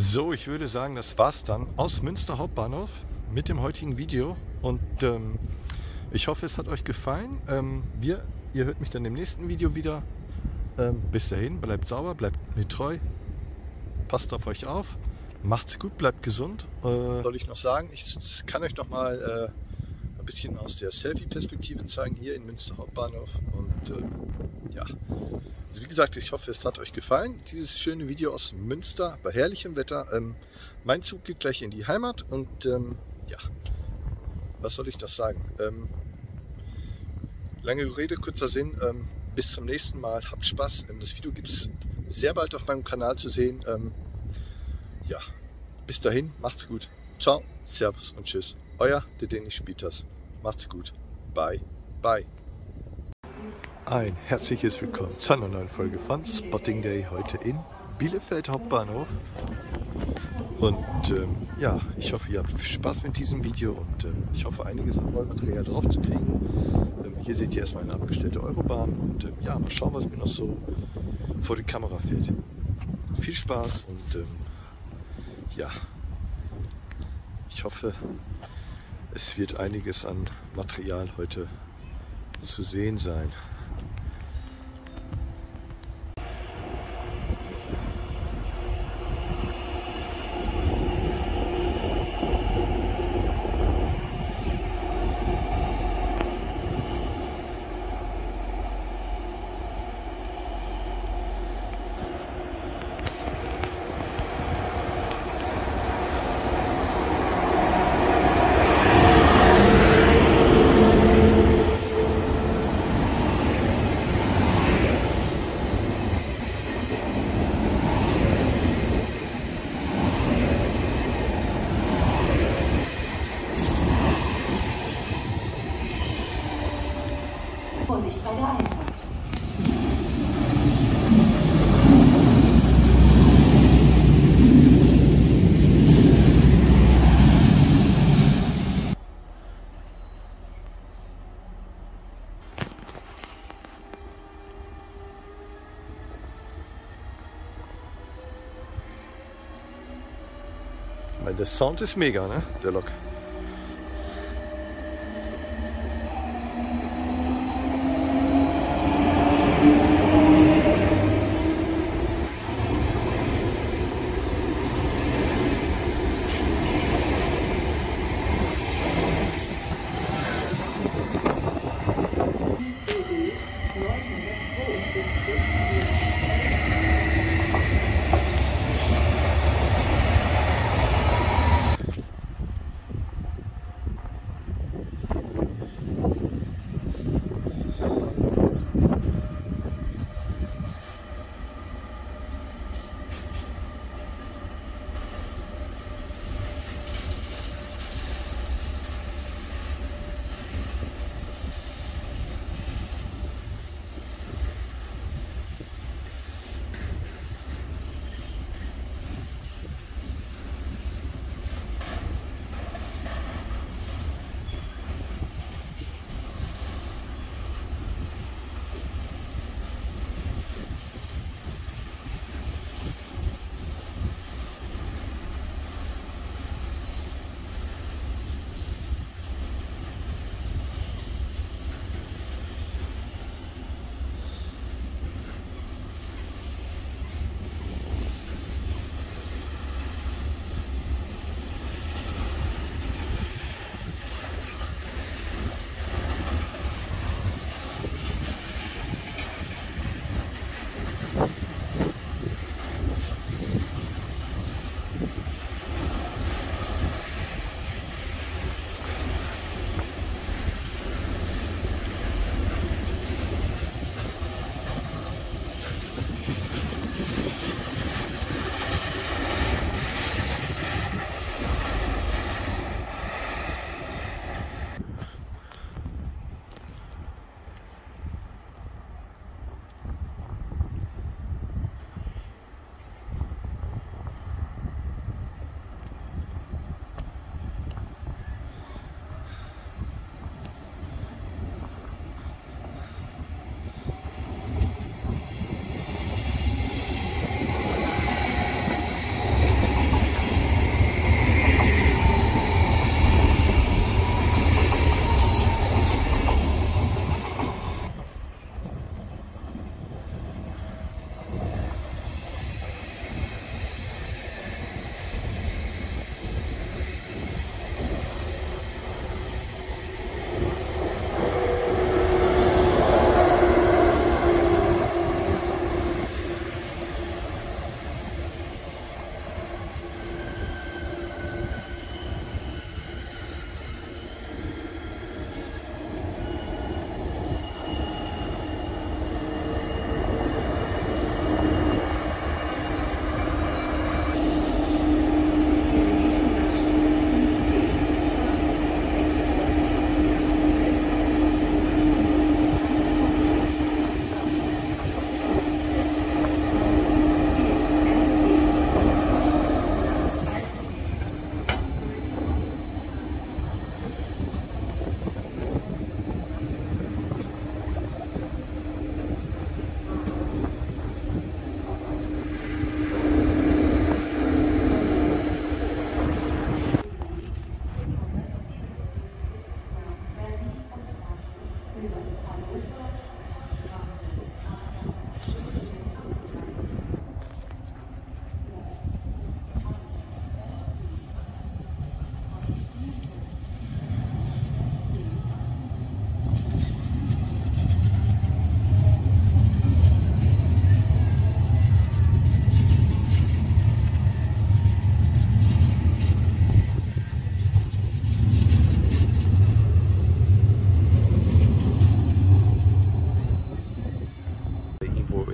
So, ich würde sagen, das war's dann aus Münster Hauptbahnhof mit dem heutigen Video. Und ähm, ich hoffe, es hat euch gefallen. Ähm, wir, ihr hört mich dann im nächsten Video wieder. Ähm, bis dahin, bleibt sauber, bleibt mir treu. Passt auf euch auf. Macht's gut, bleibt gesund. Äh, soll ich noch sagen, ich kann euch noch mal äh, ein bisschen aus der Selfie-Perspektive zeigen, hier in Münster Hauptbahnhof. Und äh, ja, also wie gesagt, ich hoffe, es hat euch gefallen, dieses schöne Video aus Münster bei herrlichem Wetter. Ähm, mein Zug geht gleich in die Heimat und ähm, ja, was soll ich noch sagen? Ähm, lange Rede, kurzer Sinn. Ähm, bis zum nächsten Mal, habt Spaß. Ähm, das Video gibt es sehr bald auf meinem Kanal zu sehen. Ähm, Ja, bis dahin, macht's gut. Ciao, Servus und Tschüss. Euer der Dänisch Spieters. Macht's gut. Bye, bye. Ein herzliches Willkommen zu einer neuen Folge von Spotting Day heute in Bielefeld Hauptbahnhof. Und ähm, ja, ich hoffe, ihr habt Spaß mit diesem Video und ähm, ich hoffe, einiges an Rollmaterial drauf zu kriegen. Ähm, hier seht ihr erstmal eine abgestellte Eurobahn und ähm, ja, mal schauen, was mir noch so vor die Kamera fährt. Viel Spaß und ähm, ja, ich hoffe, es wird einiges an Material heute zu sehen sein. Vorsicht bei der Einfahrt. Ich meine, der Sound ist mega, ne? Der Lok.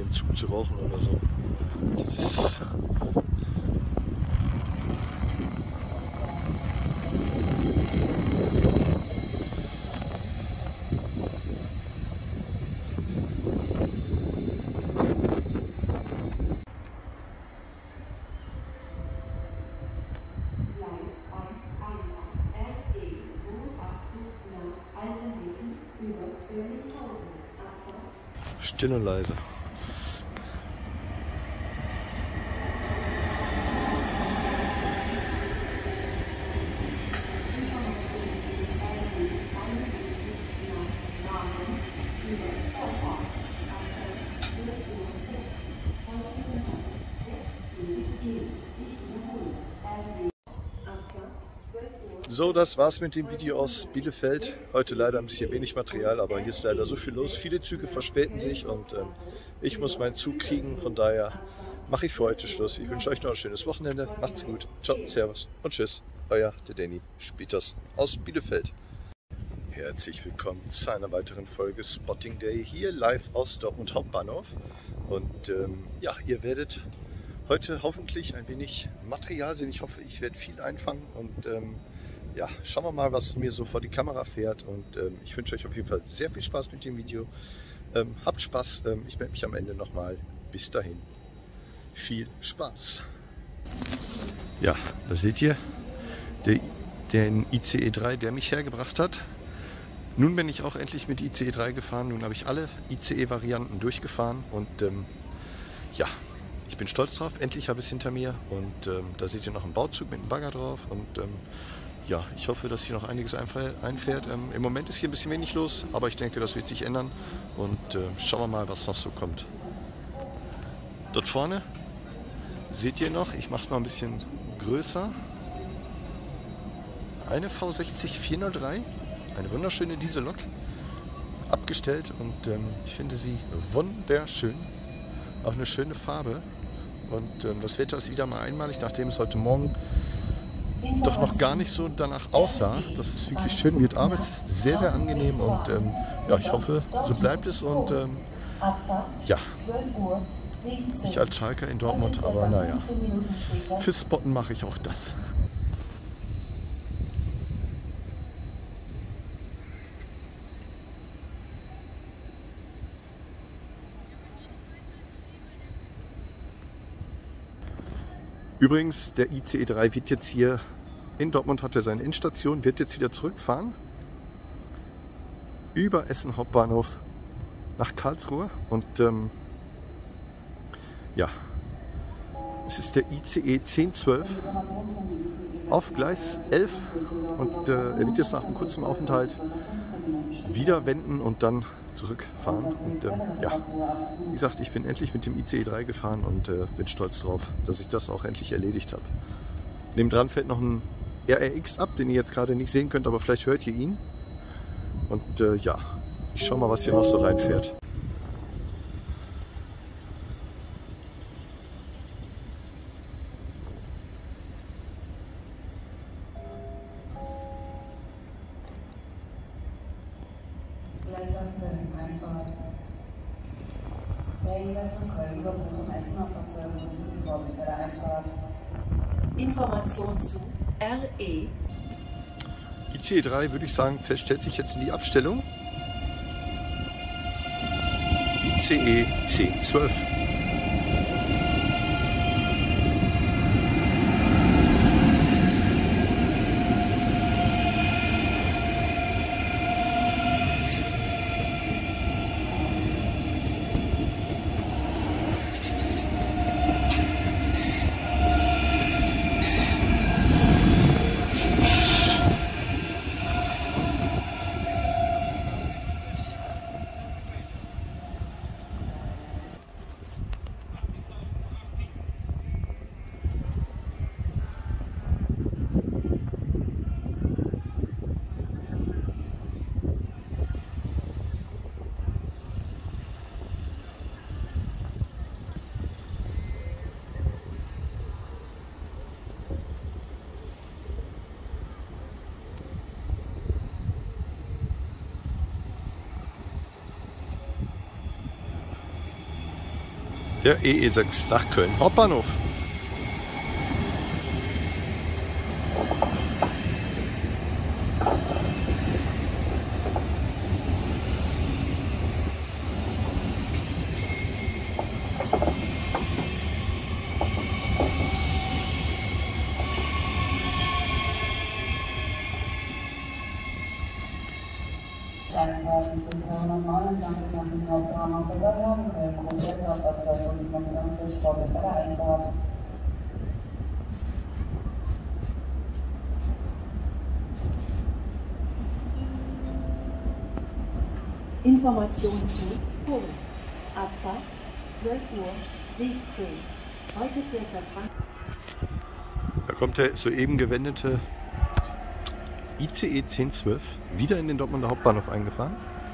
im Zug zu rauchen oder so. Das ist still und leise. So, das war's mit dem Video aus Bielefeld. Heute leider ein bisschen wenig Material, aber hier ist leider so viel los. Viele Züge verspäten sich und ähm, ich muss meinen Zug kriegen. Von daher mache ich für heute Schluss. Ich wünsche euch noch ein schönes Wochenende. Macht's gut. Ciao, Servus und Tschüss. Euer der Danny Spieters aus Bielefeld. Herzlich willkommen zu einer weiteren Folge Spotting Day hier live aus Dortmund Hauptbahnhof. Und ähm, ja, ihr werdet heute hoffentlich ein wenig Material sehen. Ich hoffe, ich werde viel einfangen und ähm, ja, schauen wir mal, was mir so vor die Kamera fährt. Und ähm, ich wünsche euch auf jeden Fall sehr viel Spaß mit dem Video. Ähm, habt Spaß. Ähm, ich melde mich am Ende nochmal. Bis dahin. Viel Spaß. Ja, das seht ihr. Der, den I C E drei, der mich hergebracht hat. Nun bin ich auch endlich mit I C E drei gefahren. Nun habe ich alle I C E-Varianten durchgefahren. Und ähm, ja, ich bin stolz drauf. Endlich habe ich es hinter mir. Und ähm, da seht ihr noch einen Bauzug mit einem Bagger drauf. Und ähm, ja, ich hoffe, dass hier noch einiges einfährt. Ähm, Im Moment ist hier ein bisschen wenig los, aber ich denke, das wird sich ändern. Und äh, schauen wir mal, was noch so kommt. Dort vorne seht ihr noch, ich mache es mal ein bisschen größer, eine V sechzig vierhundertdrei, eine wunderschöne Diesellok, abgestellt und ähm, ich finde sie wunderschön. Auch eine schöne Farbe. Und ähm, das Wetter ist wieder mal einmalig, nachdem es heute Morgen doch noch gar nicht so danach aussah, dass es wirklich schön wird. Aber es ist sehr, sehr angenehm und ähm, ja, ich hoffe, so bleibt es. Und ähm, ja, ich als Schalker in Dortmund, aber naja, fürs Spotten mache ich auch das. Übrigens, der I C E drei wird jetzt hier in Dortmund, hat er seine Endstation, wird jetzt wieder zurückfahren über Essen Hauptbahnhof nach Karlsruhe. Und ähm, ja, es ist der I C E zehn zwölf auf Gleis elf und äh, er wird jetzt nach einem kurzen Aufenthalt wieder wenden und dann zurückfahren. Und ähm, ja, wie gesagt, ich bin endlich mit dem I C E drei gefahren und äh, bin stolz drauf, dass ich das auch endlich erledigt habe. Nebendran fällt noch ein R R X ab, den ihr jetzt gerade nicht sehen könnt, aber vielleicht hört ihr ihn. Und äh, ja, ich schau mal, was hier noch so reinfährt. Information zu R E. I C E drei, würde ich sagen, stellt sich jetzt in die Abstellung. I C E zehn zwölf. Der E E sechs nach Köln Hauptbahnhof. Information zu Polen. Abfahrt zwölf Uhr siebzehn. Heute circa zwanzig. Da kommt der soeben gewendete I C E zehn zwölf wieder in den Dortmunder Hauptbahnhof eingefahren.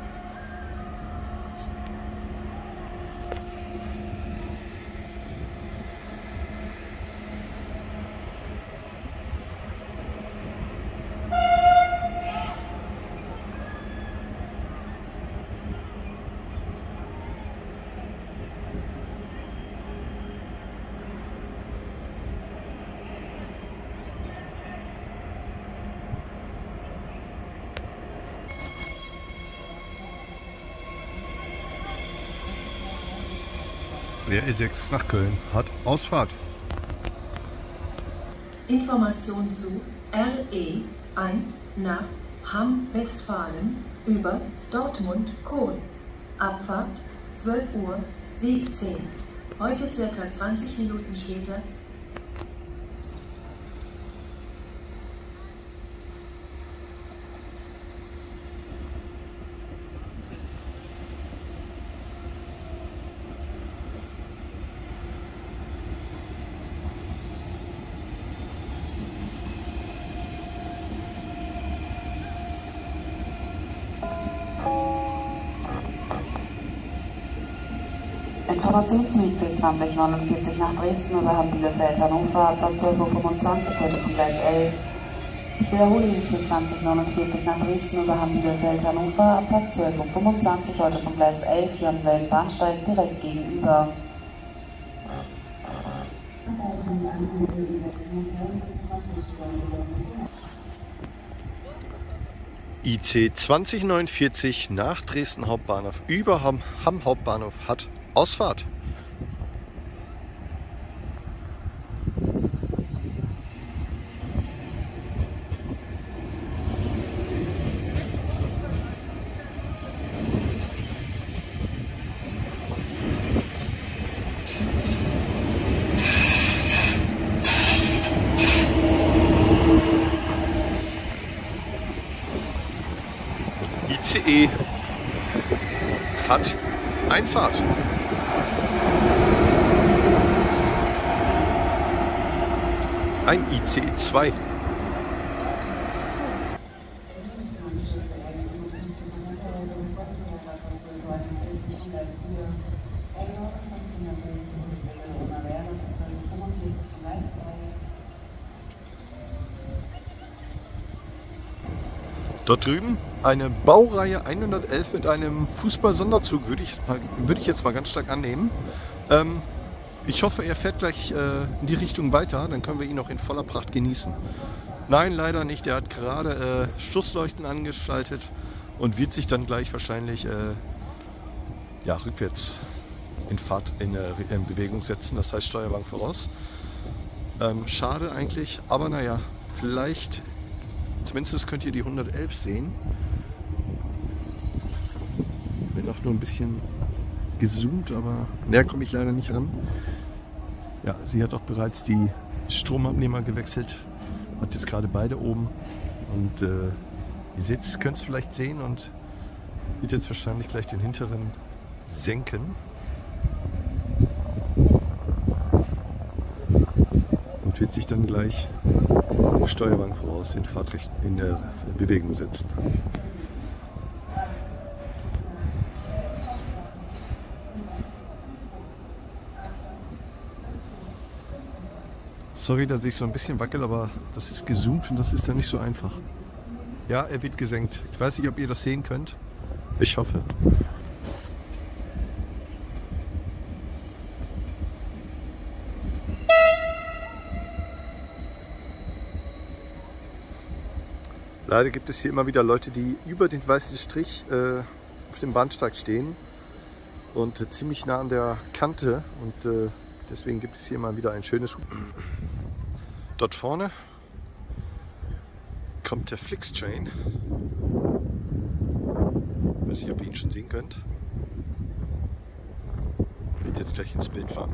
Der E sechs nach Köln hat Ausfahrt. Information zu R E eins nach Hamm-Westfalen über Dortmund-Kohl. Abfahrt zwölf Uhr siebzehn. Heute circa zwanzig Minuten später. Information zu I C zwanzig neunundvierzig nach Dresden über Hamm-Bielefeld Hannover, Abfahrt zwölf Uhr fünfundzwanzig, heute von Gleis elf. Ich wiederhole I C zwanzig neunundvierzig nach Dresden über Hamm-Bielefeld Hannover, Abfahrt zwölf Uhr fünfundzwanzig, heute von Gleis elf, hier am selben Bahnsteig direkt gegenüber. I C zwanzig neunundvierzig nach Dresden Hauptbahnhof über Hamm, Hamm Hauptbahnhof hat Ausfahrt. I C E hat Einfahrt. Ein I C E zwei. Dort drüben eine Baureihe hundertelf mit einem Fußball-Sonderzug, würde ich, würde ich jetzt mal ganz stark annehmen. Ähm, ich hoffe, er fährt gleich äh, in die Richtung weiter, dann können wir ihn auch in voller Pracht genießen. Nein, leider nicht. Er hat gerade äh, Schlussleuchten angeschaltet und wird sich dann gleich wahrscheinlich äh, ja, rückwärts in Fahrt, in, äh, in Bewegung setzen, das heißt Steuerwagen voraus. Ähm, schade eigentlich, aber naja, vielleicht... Zumindest könnt ihr die hundertelf sehen. Bin auch nur ein bisschen gezoomt, aber näher komme ich leider nicht ran. Ja, sie hat auch bereits die Stromabnehmer gewechselt. Hat jetzt gerade beide oben. Und äh, ihr seht, könnt es vielleicht sehen und wird jetzt wahrscheinlich gleich den hinteren senken. Und wird sich dann gleich Steuerwagen voraus in Fahrtricht in der Bewegung setzen. Sorry, dass ich so ein bisschen wackel, aber das ist gezoomt und das ist ja nicht so einfach. Ja, er wird gesenkt. Ich weiß nicht, ob ihr das sehen könnt. Ich hoffe. Leider gibt es hier immer wieder Leute, die über den weißen Strich äh, auf dem Bahnsteig stehen und äh, ziemlich nah an der Kante, und äh, deswegen gibt es hier mal wieder ein schönes. Dort vorne kommt der Flixtrain. Ich weiß nicht, ob ihr ihn schon sehen könnt. Ich werde jetzt gleich ins Bild fahren.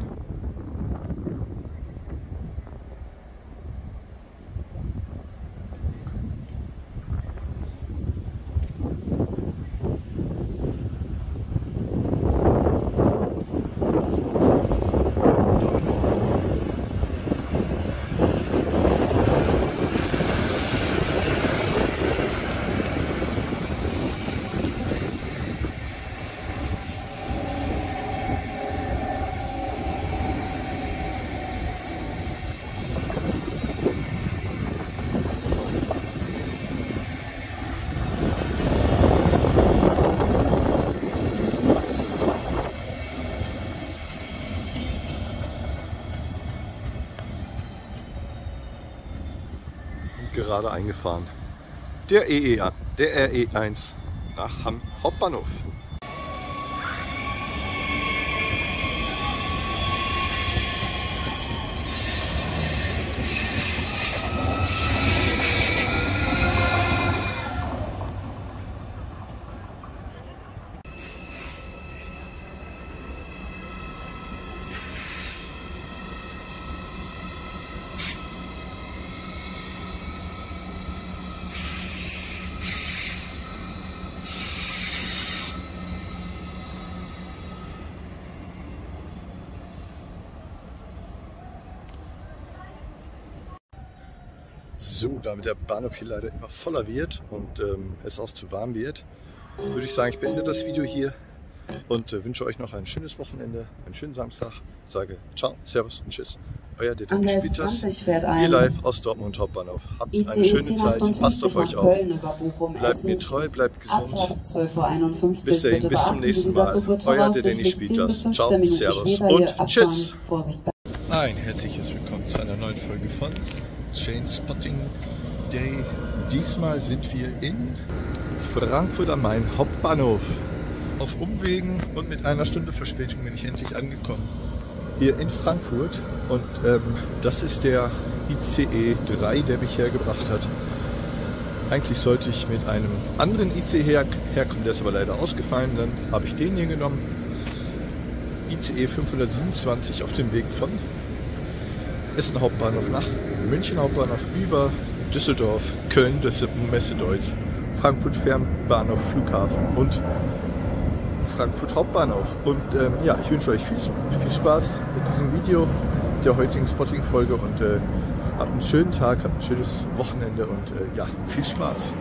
Gerade eingefahren. Der E E, der R E eins nach Hamm Hauptbahnhof. So, damit der Bahnhof hier leider immer voller wird und ähm, es auch zu warm wird, würde ich sagen, ich beende das Video hier und äh, wünsche euch noch ein schönes Wochenende, einen schönen Samstag. Sage ciao, servus und tschüss. Euer D T Spitas, hier live aus Dortmund Hauptbahnhof. Habt eine schöne Zeit, passt auf euch auf, bleibt mir treu, bleibt gesund. Bis dahin, bis zum nächsten Mal. Euer D T Spitas. Ciao, servus und tschüss. Ein herzliches Willkommen zu einer neuen Folge von Train Spotting Day. Diesmal sind wir in Frankfurt am Main Hauptbahnhof. Auf Umwegen und mit einer Stunde Verspätung bin ich endlich angekommen hier in Frankfurt. Und ähm, das ist der I C E drei, der mich hergebracht hat. Eigentlich sollte ich mit einem anderen I C E her herkommen, der ist aber leider ausgefallen. Dann habe ich den hier genommen. I C E fünfhundertsiebenundzwanzig auf dem Weg von Essen Hauptbahnhof nach München Hauptbahnhof über Düsseldorf, Köln, das ist Messedeutz, Frankfurt Fernbahnhof Flughafen und Frankfurt Hauptbahnhof. Und ähm, ja, ich wünsche euch viel, viel Spaß mit diesem Video der heutigen Spotting-Folge und äh, habt einen schönen Tag, habt ein schönes Wochenende und äh, ja, viel Spaß.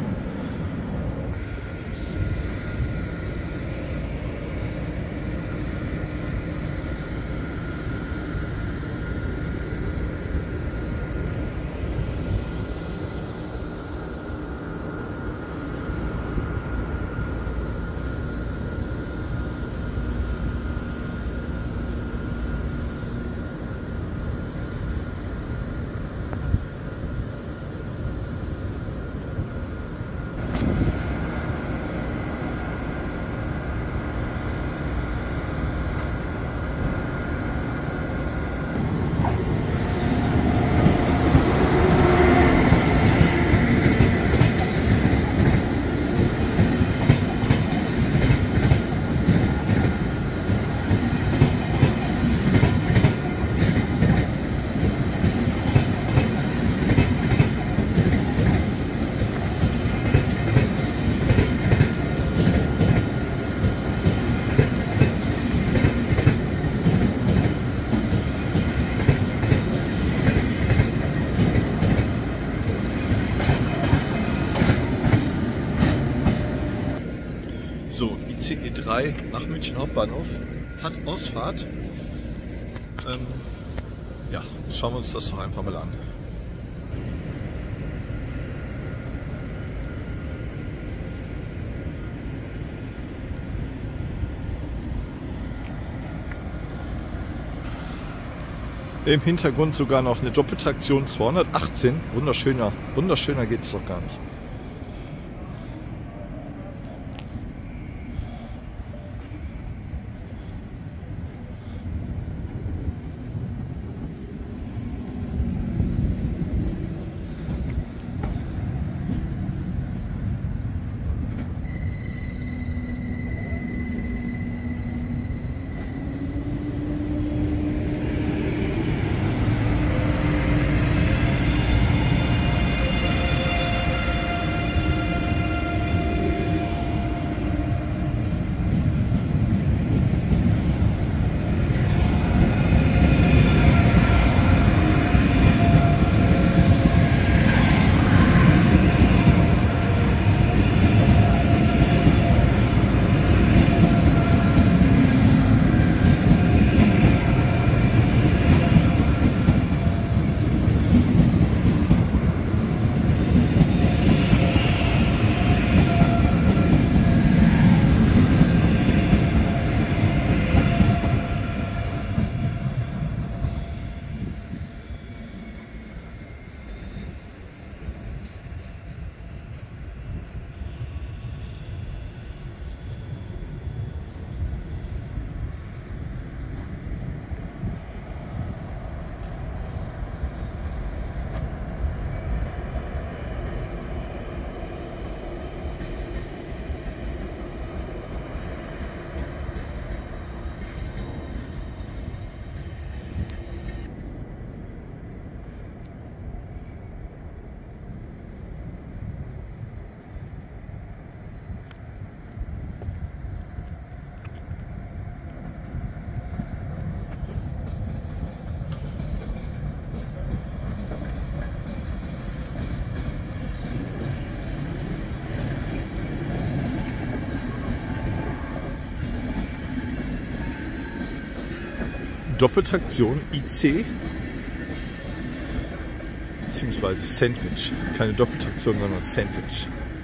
So, I C E drei nach München Hauptbahnhof hat Ausfahrt. Ähm, ja, schauen wir uns das doch einfach mal an. Im Hintergrund sogar noch eine Doppeltraktion zweihundertachtzehn. Wunderschöner, wunderschöner geht es doch gar nicht. Doppeltraktion I C beziehungsweise Sandwich. Keine Doppeltraktion, sondern Sandwich.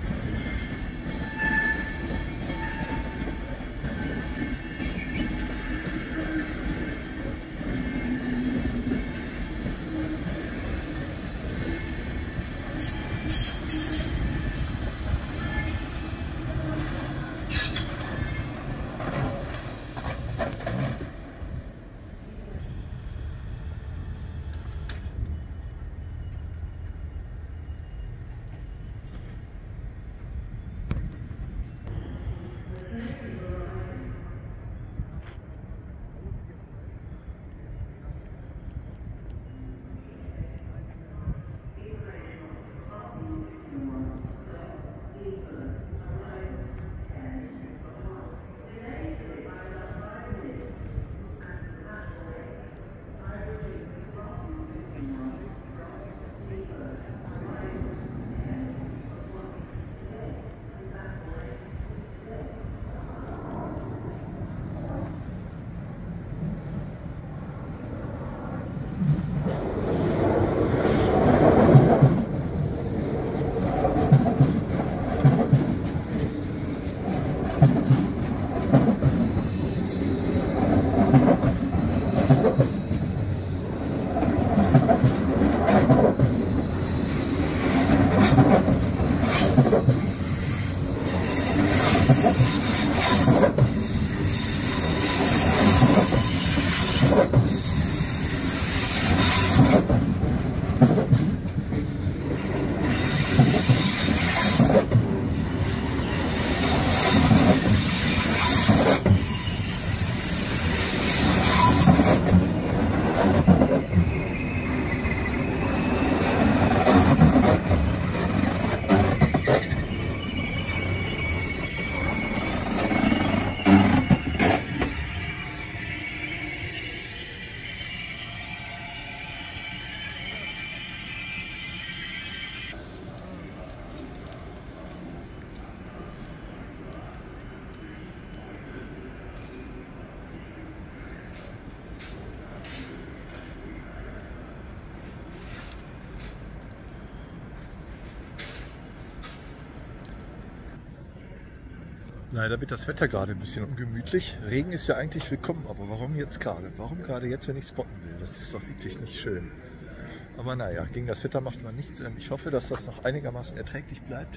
Leider wird das Wetter gerade ein bisschen ungemütlich. Regen ist ja eigentlich willkommen, aber warum jetzt gerade? Warum gerade jetzt, wenn ich spotten will? Das ist doch wirklich nicht schön. Aber naja, gegen das Wetter macht man nichts. Ich hoffe, dass das noch einigermaßen erträglich bleibt.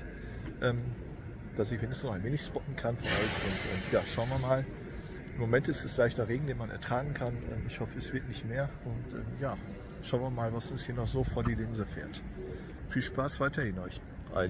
Dass ich wenigstens noch ein wenig spotten kann für euch. Und, und ja, schauen wir mal. Im Moment ist es leichter Regen, den man ertragen kann. Ich hoffe, es wird nicht mehr. Und ja, schauen wir mal, was uns hier noch so vor die Linse fährt. Viel Spaß weiterhin euch. Ein.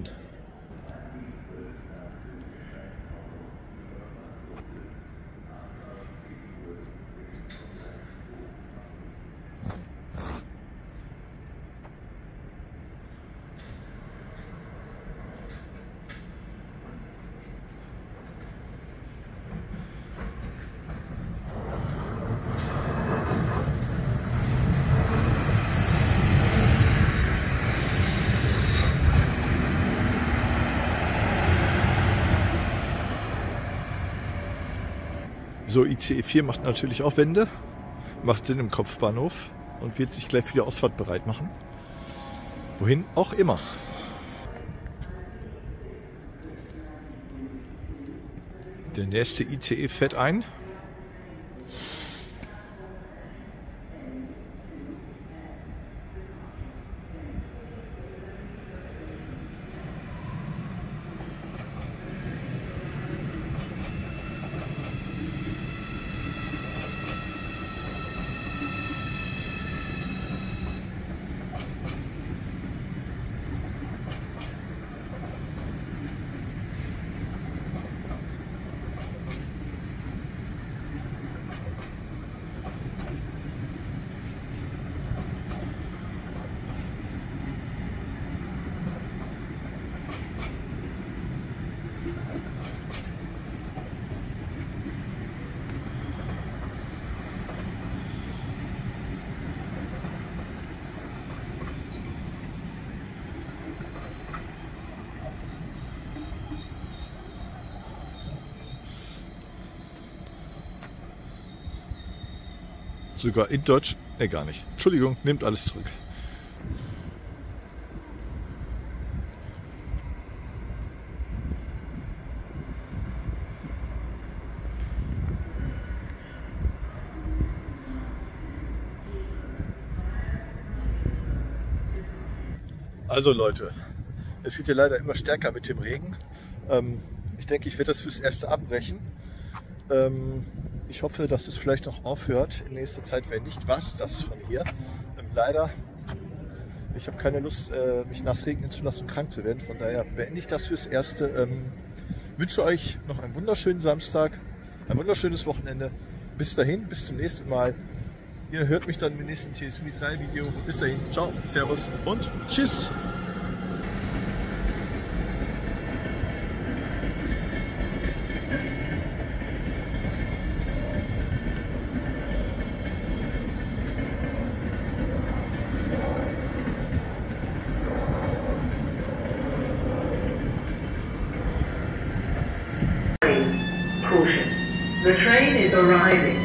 So, I C E vier macht natürlich auch Wende, macht Sinn im Kopfbahnhof und wird sich gleich für die Ausfahrt bereit machen. Wohin auch immer. Der nächste I C E fährt ein. Sogar in Deutsch, ne gar nicht. Entschuldigung, nehmt alles zurück. Also Leute, es wird ja leider immer stärker mit dem Regen. Ähm, ich denke, ich werde das fürs Erste abbrechen. Ähm, ich hoffe, dass es vielleicht noch aufhört in nächster Zeit. Wenn nicht, was das von hier. Ähm, leider, ich habe keine Lust, äh, mich nass regnen zu lassen und krank zu werden. Von daher beende ich das fürs Erste. Ähm, wünsche euch noch einen wunderschönen Samstag, ein wunderschönes Wochenende. Bis dahin, bis zum nächsten Mal. Ihr hört mich dann im nächsten T S U V drei Video. Bis dahin, ciao, servus und tschüss. Caution. The train is arriving.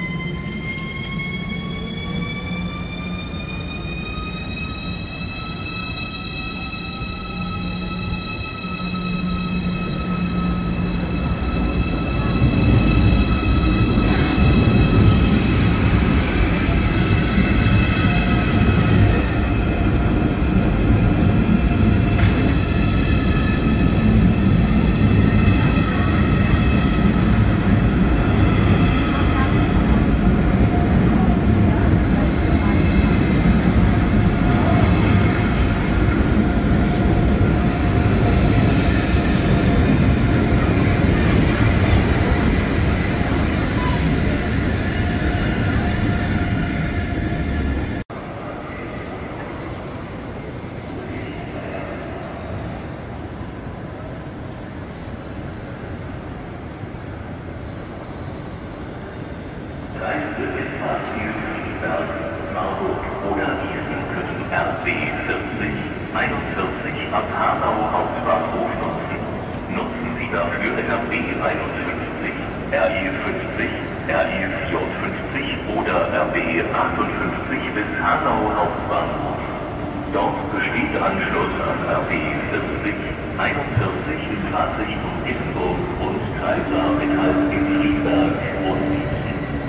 Reise in Fahrziel Friedberg, Marburg oder Gießen R B vierzig einundvierzig ab Hanau Hauptbahnhof nutzen. Nutzen Sie dafür R B einundfünfzig, R E fünfzig, R E vierundfünfzig oder R B achtundfünfzig bis Hanau Hauptbahnhof. Dort besteht Anschluss an R B vierzig einundvierzig in Fahrtrichtung Innsbruck und Kaiser mit Halt in Friedberg und Gießen.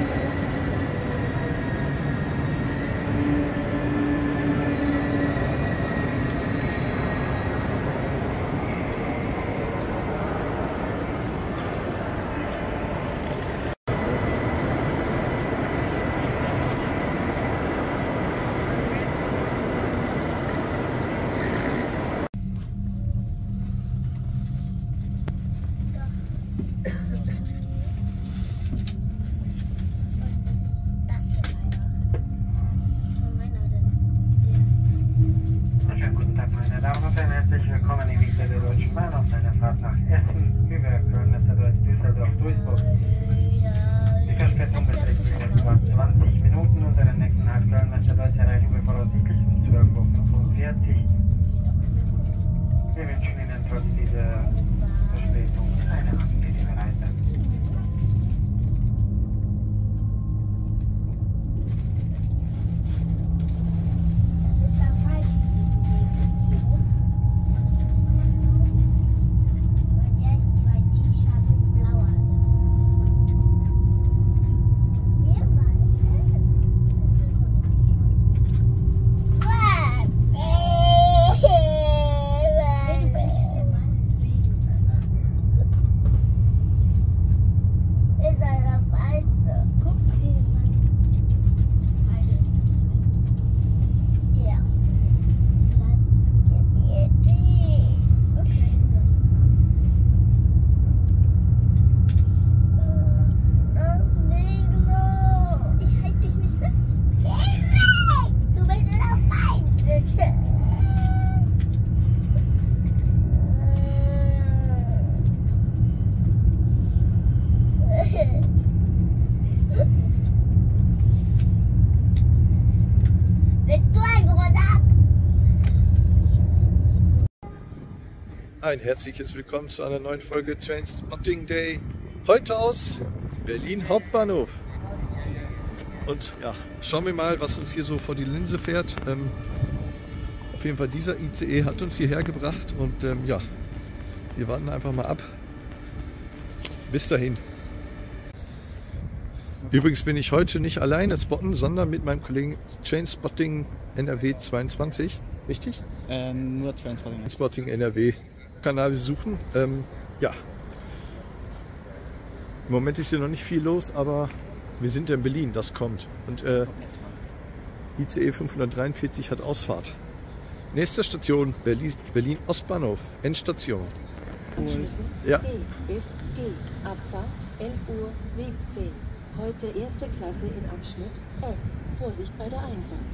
Ein herzliches Willkommen zu einer neuen Folge Trainspotting Day. Heute aus Berlin Hauptbahnhof. Und ja, schauen wir mal, was uns hier so vor die Linse fährt. Ähm, auf jeden Fall dieser I C E hat uns hierher gebracht und ähm, ja, wir warten einfach mal ab. Bis dahin. Übrigens bin ich heute nicht alleine spotten, sondern mit meinem Kollegen Chainspotting N R W zweiundzwanzig. Richtig? Ähm, nur Chainspotting. Spotting N R W Kanal besuchen. Ähm, ja. Im Moment ist hier noch nicht viel los, aber wir sind in Berlin, das kommt. Und äh, I C E fünfhundertdreiundvierzig hat Ausfahrt. Nächste Station Berlin, Berlin Ostbahnhof, Endstation. Ja. D bis G. Abfahrt elf Uhr siebzehn. Heute erste Klasse in Abschnitt F. Vorsicht bei der Einfahrt.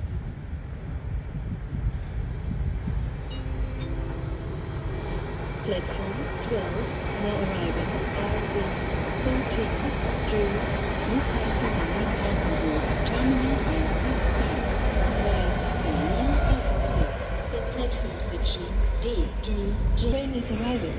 Platform twelve, now arriving R B thirteen, June, Flughafen Hamburg, Terminal eins bis zehn. nine, Berlin Ostplatz, in Platform Section D, June, train is arriving.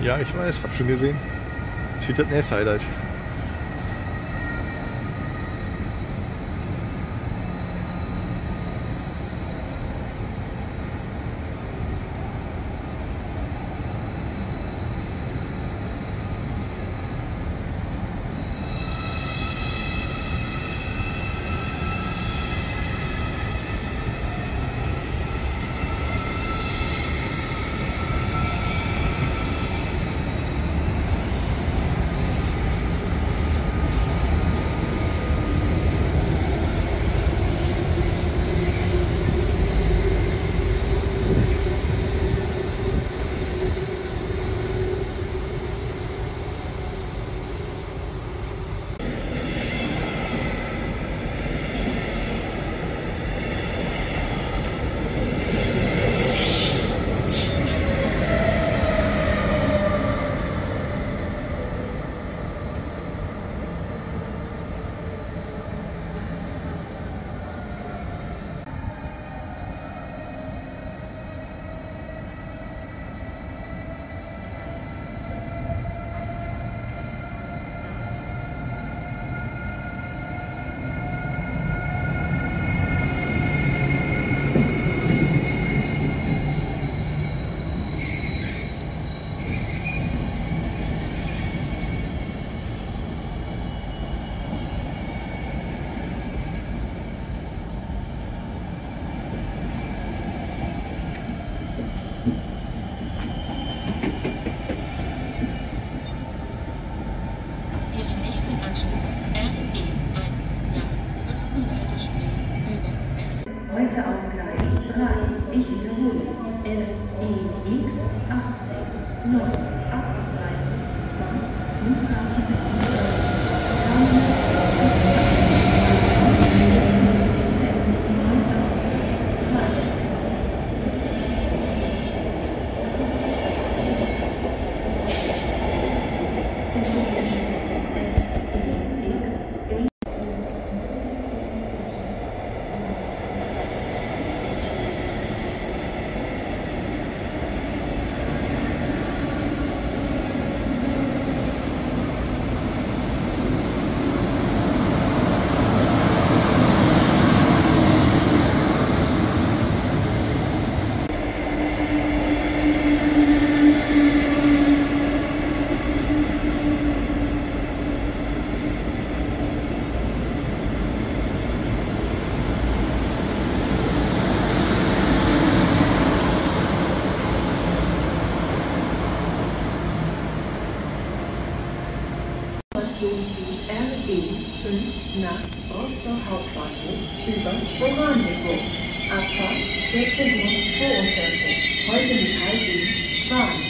Ja, ich weiß, hab schon gesehen. Das wird das nächste Highlight. Heute auf Gleis drei. Ich wiederhole. F E X achtzehn neun achtunddreißig von Flughafen Berlin. Nach Rostock Hauptbahnhof über Oranienburg. Abfahrt vierzehn Uhr zweiundvierzig. Heute mit Halt in Bahn.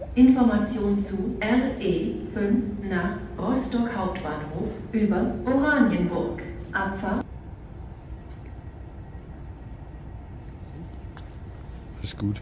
Information zu R E fünf nach Rostock Hauptbahnhof über Oranienburg. Abfahrt. Ist gut.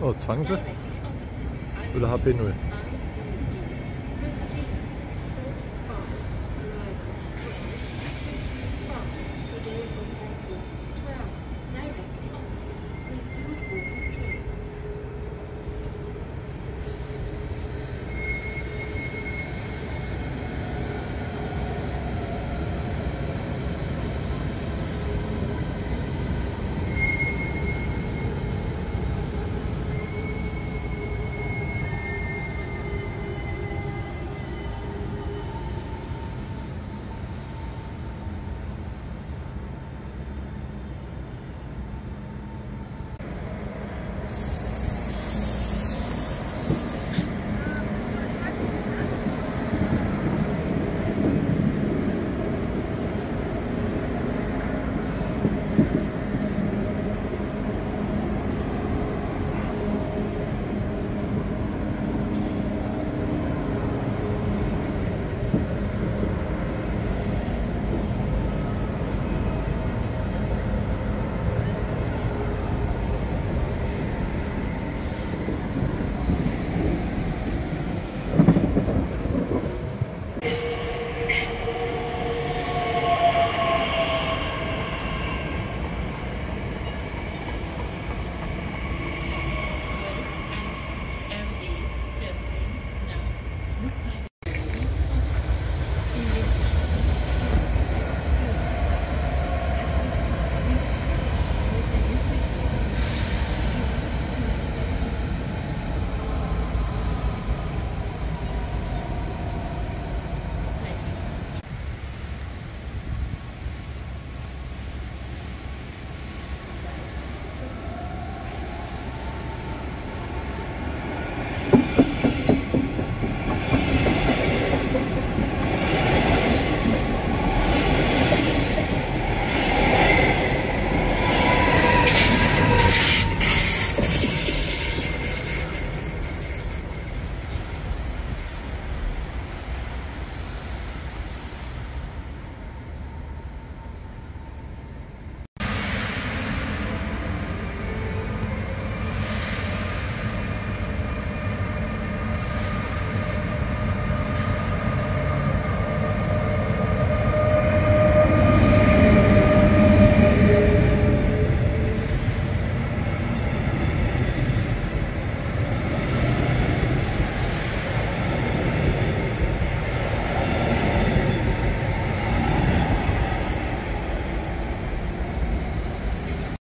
Oh, Zwangse oder H P null.